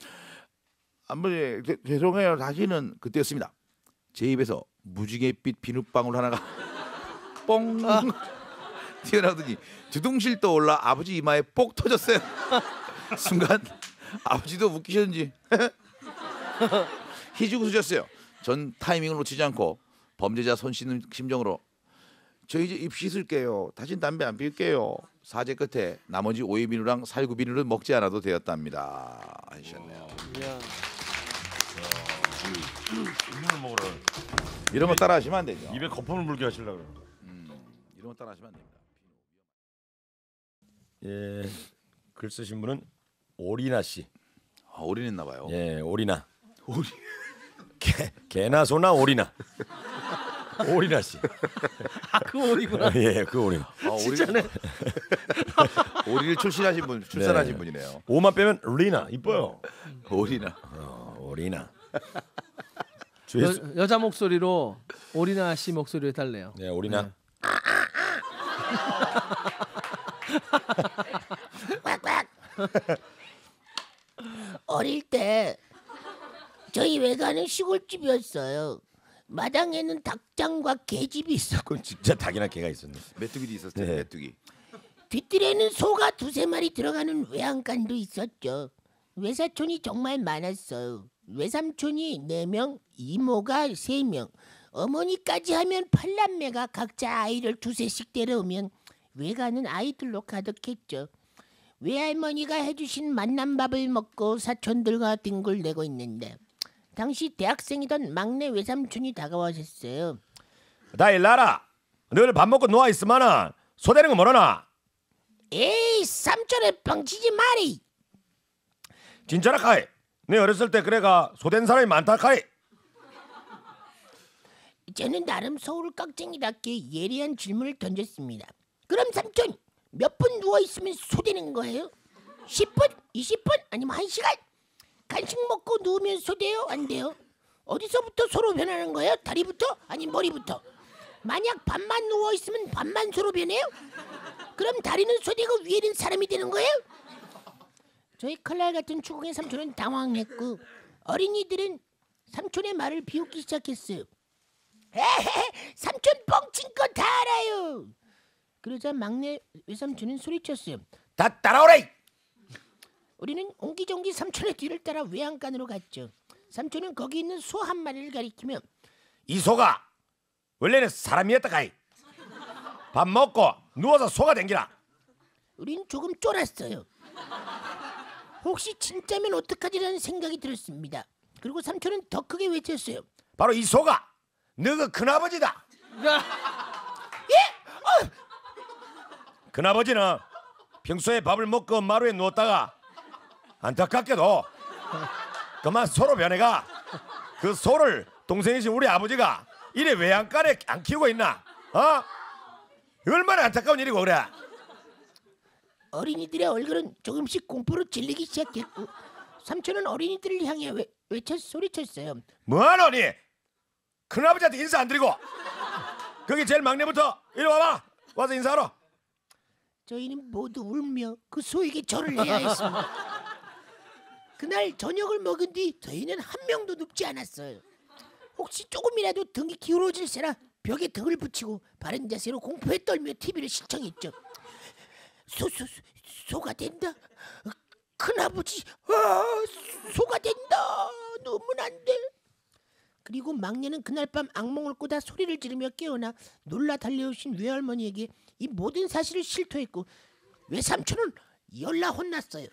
아버지 죄송해요. 다시는 그때였습니다. 제 입에서 무지갯빛 비눗방울 하나가 뽕 튀어나오더니 두둥실 떠올라 아버지 이마에 뽁 터졌어요. 순간 아버지도 웃기셨는지 희죽 웃으셨어요. 전 타이밍을 놓치지 않고 범죄자 손 씻는 심정으로 저 이제 입 씻을게요. 다신 담배 안 피울게요. 사죄 끝에 나머지 오이 비누랑 살구 비누를 먹지 않아도 되었답니다. 하셨네요. 비누를 먹으라. 이런 거 따라하시면 안 되죠. 입에 거품을 물게 하시려고 그러는 거. 이런 거 따라하시면 안 됩니다. 예, 글 쓰신 분은 오리나 씨. 아, 올인했나 봐요. 예, 오리나. 개나 소나 오리나. 오리나 씨. 그 오리구나. 예, 그 오리. 진짜네. 오리를 출산하신 분이네요. 오만 빼면 리나 이뻐요. 오리나. 오리나. 여자 목소리로 오리나 씨 목소리를 달래요. 네, 오리나. 어릴 때 저희 외가는 시골집이었어요. 마당에는 닭장과 개집이 있었고 그건 진짜 닭이나 개가 있었네. 메뚜기도 있었어요. 네. 메뚜기. 뒷뜰에는 소가 2-3마리 들어가는 외양간도 있었죠. 외사촌이 정말 많았어요. 외삼촌이 4명, 이모가 3명, 어머니까지 하면 8남매가 각자 아이를 2-3씩 데려오면 외가는 아이들로 가득했죠. 외할머니가 해주신 만남밥을 먹고 사촌들과 뒹굴대고 있는데 당시 대학생이던 막내 외삼촌이 다가와셨어요. 나 일나라. 늘 밥 먹고 누워 있으면은 소되는 거 모르나? 에이 삼촌을 뻥치지 마리. 진짜라 카이. 내 어렸을 때 그래가 소된 사람이 많다 카이. 저는 나름 서울 깍쟁이답게 예리한 질문을 던졌습니다. 그럼 삼촌 몇 분 누워있으면 소되는 거예요? 10분? 20분? 아니면 1시간? 간식 먹고 누우면 소돼요? 안 돼요? 어디서부터 소로 변하는 거예요? 다리부터? 아니 머리부터? 만약 반만 누워있으면 반만 소로 변해요? 그럼 다리는 소되고 위에는 사람이 되는 거예요? 저희 칼날 같은 추궁의 삼촌은 당황했고 어린이들은 삼촌의 말을 비웃기 시작했어요. 에헤헤 삼촌 뻥친 거 다 알아요. 그러자 막내 외삼촌은 소리쳤어요. 다 따라오래. 우리는 옹기종기 삼촌의 뒤를 따라 외양간으로 갔죠. 삼촌은 거기 있는 소 한 마리를 가리키며 이 소가 원래는 사람이었다 카이. 밥 먹고 누워서 소가 댕기라. 우린 조금 쫄았어요. 혹시 진짜면 어떡하지라는 생각이 들었습니다. 그리고 삼촌은 더 크게 외쳤어요. 바로 이 소가 너그 큰아버지다. 예? 큰아버지는 평소에 밥을 먹고 마루에 누웠다가 안타깝게도 그만 소로 변해가 그 소를 동생이신 우리 아버지가 이래 외양간에 안 키우고 있나? 어? 얼마나 안타까운 일이고 그래. 어린이들의 얼굴은 조금씩 공포로 질리기 시작했고 삼촌은 어린이들을 향해 소리쳤어요. 뭐하노니? 큰아버지한테 인사 안 드리고 거기 제일 막내부터 이리 와봐. 와서 인사하러. 저희는 모두 울며 그 소에게 절을 해야 했습니다. 그날 저녁을 먹은 뒤 저희는 한 명도 눕지 않았어요. 혹시 조금이라도 등이 기울어질세라 벽에 등을 붙이고 바른 자세로 공포에 떨며 TV를 시청했죠. 소가 된다. 큰아버지 소가 된다. 너무는 안 돼. 그리고 막내는 그날 밤 악몽을 꾸다 소리를 지르며 깨어나 놀라 달려오신 외할머니에게 이 모든 사실을 실토했고 외삼촌은 열나 혼났어요.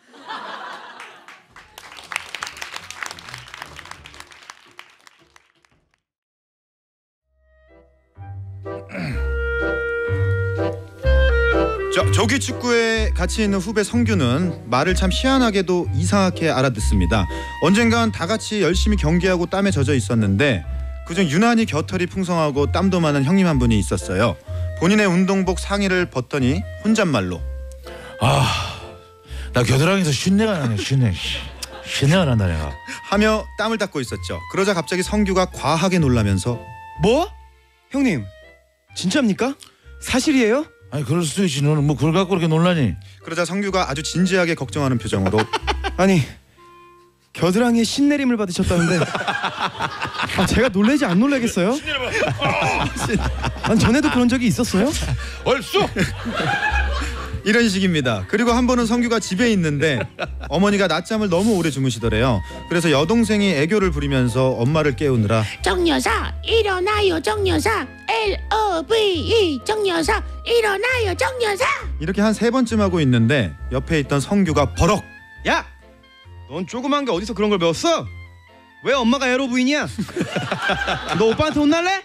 조기 축구에 같이 있는 후배 성규는 말을 참 희한하게도 이상하게 알아듣습니다. 언젠간 다 같이 열심히 경기하고 땀에 젖어 있었는데 그중 유난히 겨털이 풍성하고 땀도 많은 형님 한 분이 있었어요. 본인의 운동복 상의를 벗더니 혼잣말로 나 겨드랑이에서 쉰내가 나네. 쉰내가 난다 내가. 하며 땀을 닦고 있었죠. 그러자 갑자기 성규가 과하게 놀라면서 뭐? 형님 진짜입니까? 사실이에요? 아니 그럴 수도 있지. 너는 뭐 그걸 갖고 그렇게 놀라니? 그러자 성규가 아주 진지하게 걱정하는 표정으로 아니 겨드랑이에 신내림을 받으셨다는데 제가 놀래지 안 놀라겠어요? 아니 전에도 그런 적이 있었어요? 얼쑤. 이런 식입니다. 그리고 한 번은 성규가 집에 있는데 어머니가 낮잠을 너무 오래 주무시더래요. 그래서 여동생이 애교를 부리면서 엄마를 깨우느라 정여사 일어나요 정여사 LOVE 정여사 일어나요 정여사 이렇게 한 3번쯤 하고 있는데 옆에 있던 성규가 버럭 야! 넌 조그만 게 어디서 그런 걸 배웠어? 왜 엄마가 에로 부인이야? 너 오빠한테 혼날래?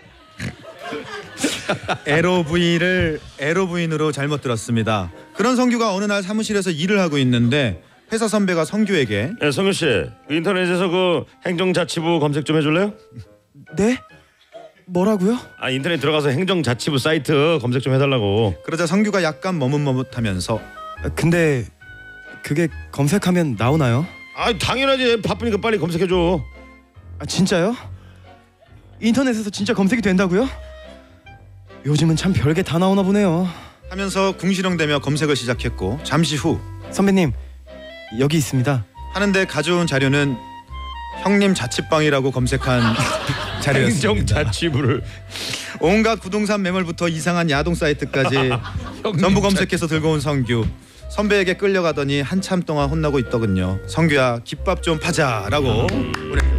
LOV를 에로부인으로 잘못 들었습니다. 그런 성규가 어느 날 사무실에서 일을 하고 있는데 회사 선배가 성규에게 성규 씨, 그 인터넷에서 그 행정자치부 검색 좀 해줄래요? 네? 뭐라고요? 인터넷 들어가서 행정자치부 사이트 검색 좀 해달라고. 그러자 성규가 약간 머뭇머뭇하면서 근데 그게 검색하면 나오나요? 당연하지. 바쁘니까 빨리 검색해줘. 진짜요? 인터넷에서 진짜 검색이 된다고요? 요즘은 참 별게 다 나오나 보네요. 하면서 궁시렁대며 검색을 시작했고 잠시 후 선배님 여기 있습니다. 하는데 가져온 자료는 형님 자취방이라고 검색한 자료였습니다. 행정자치부를 온갖 부동산 매물부터 이상한 야동 사이트까지 전부 검색해서 들고 온 성규. 선배에게 끌려가더니 한참 동안 혼나고 있더군요. 성규야, 김밥 좀 파자라고 보내주셨습니다.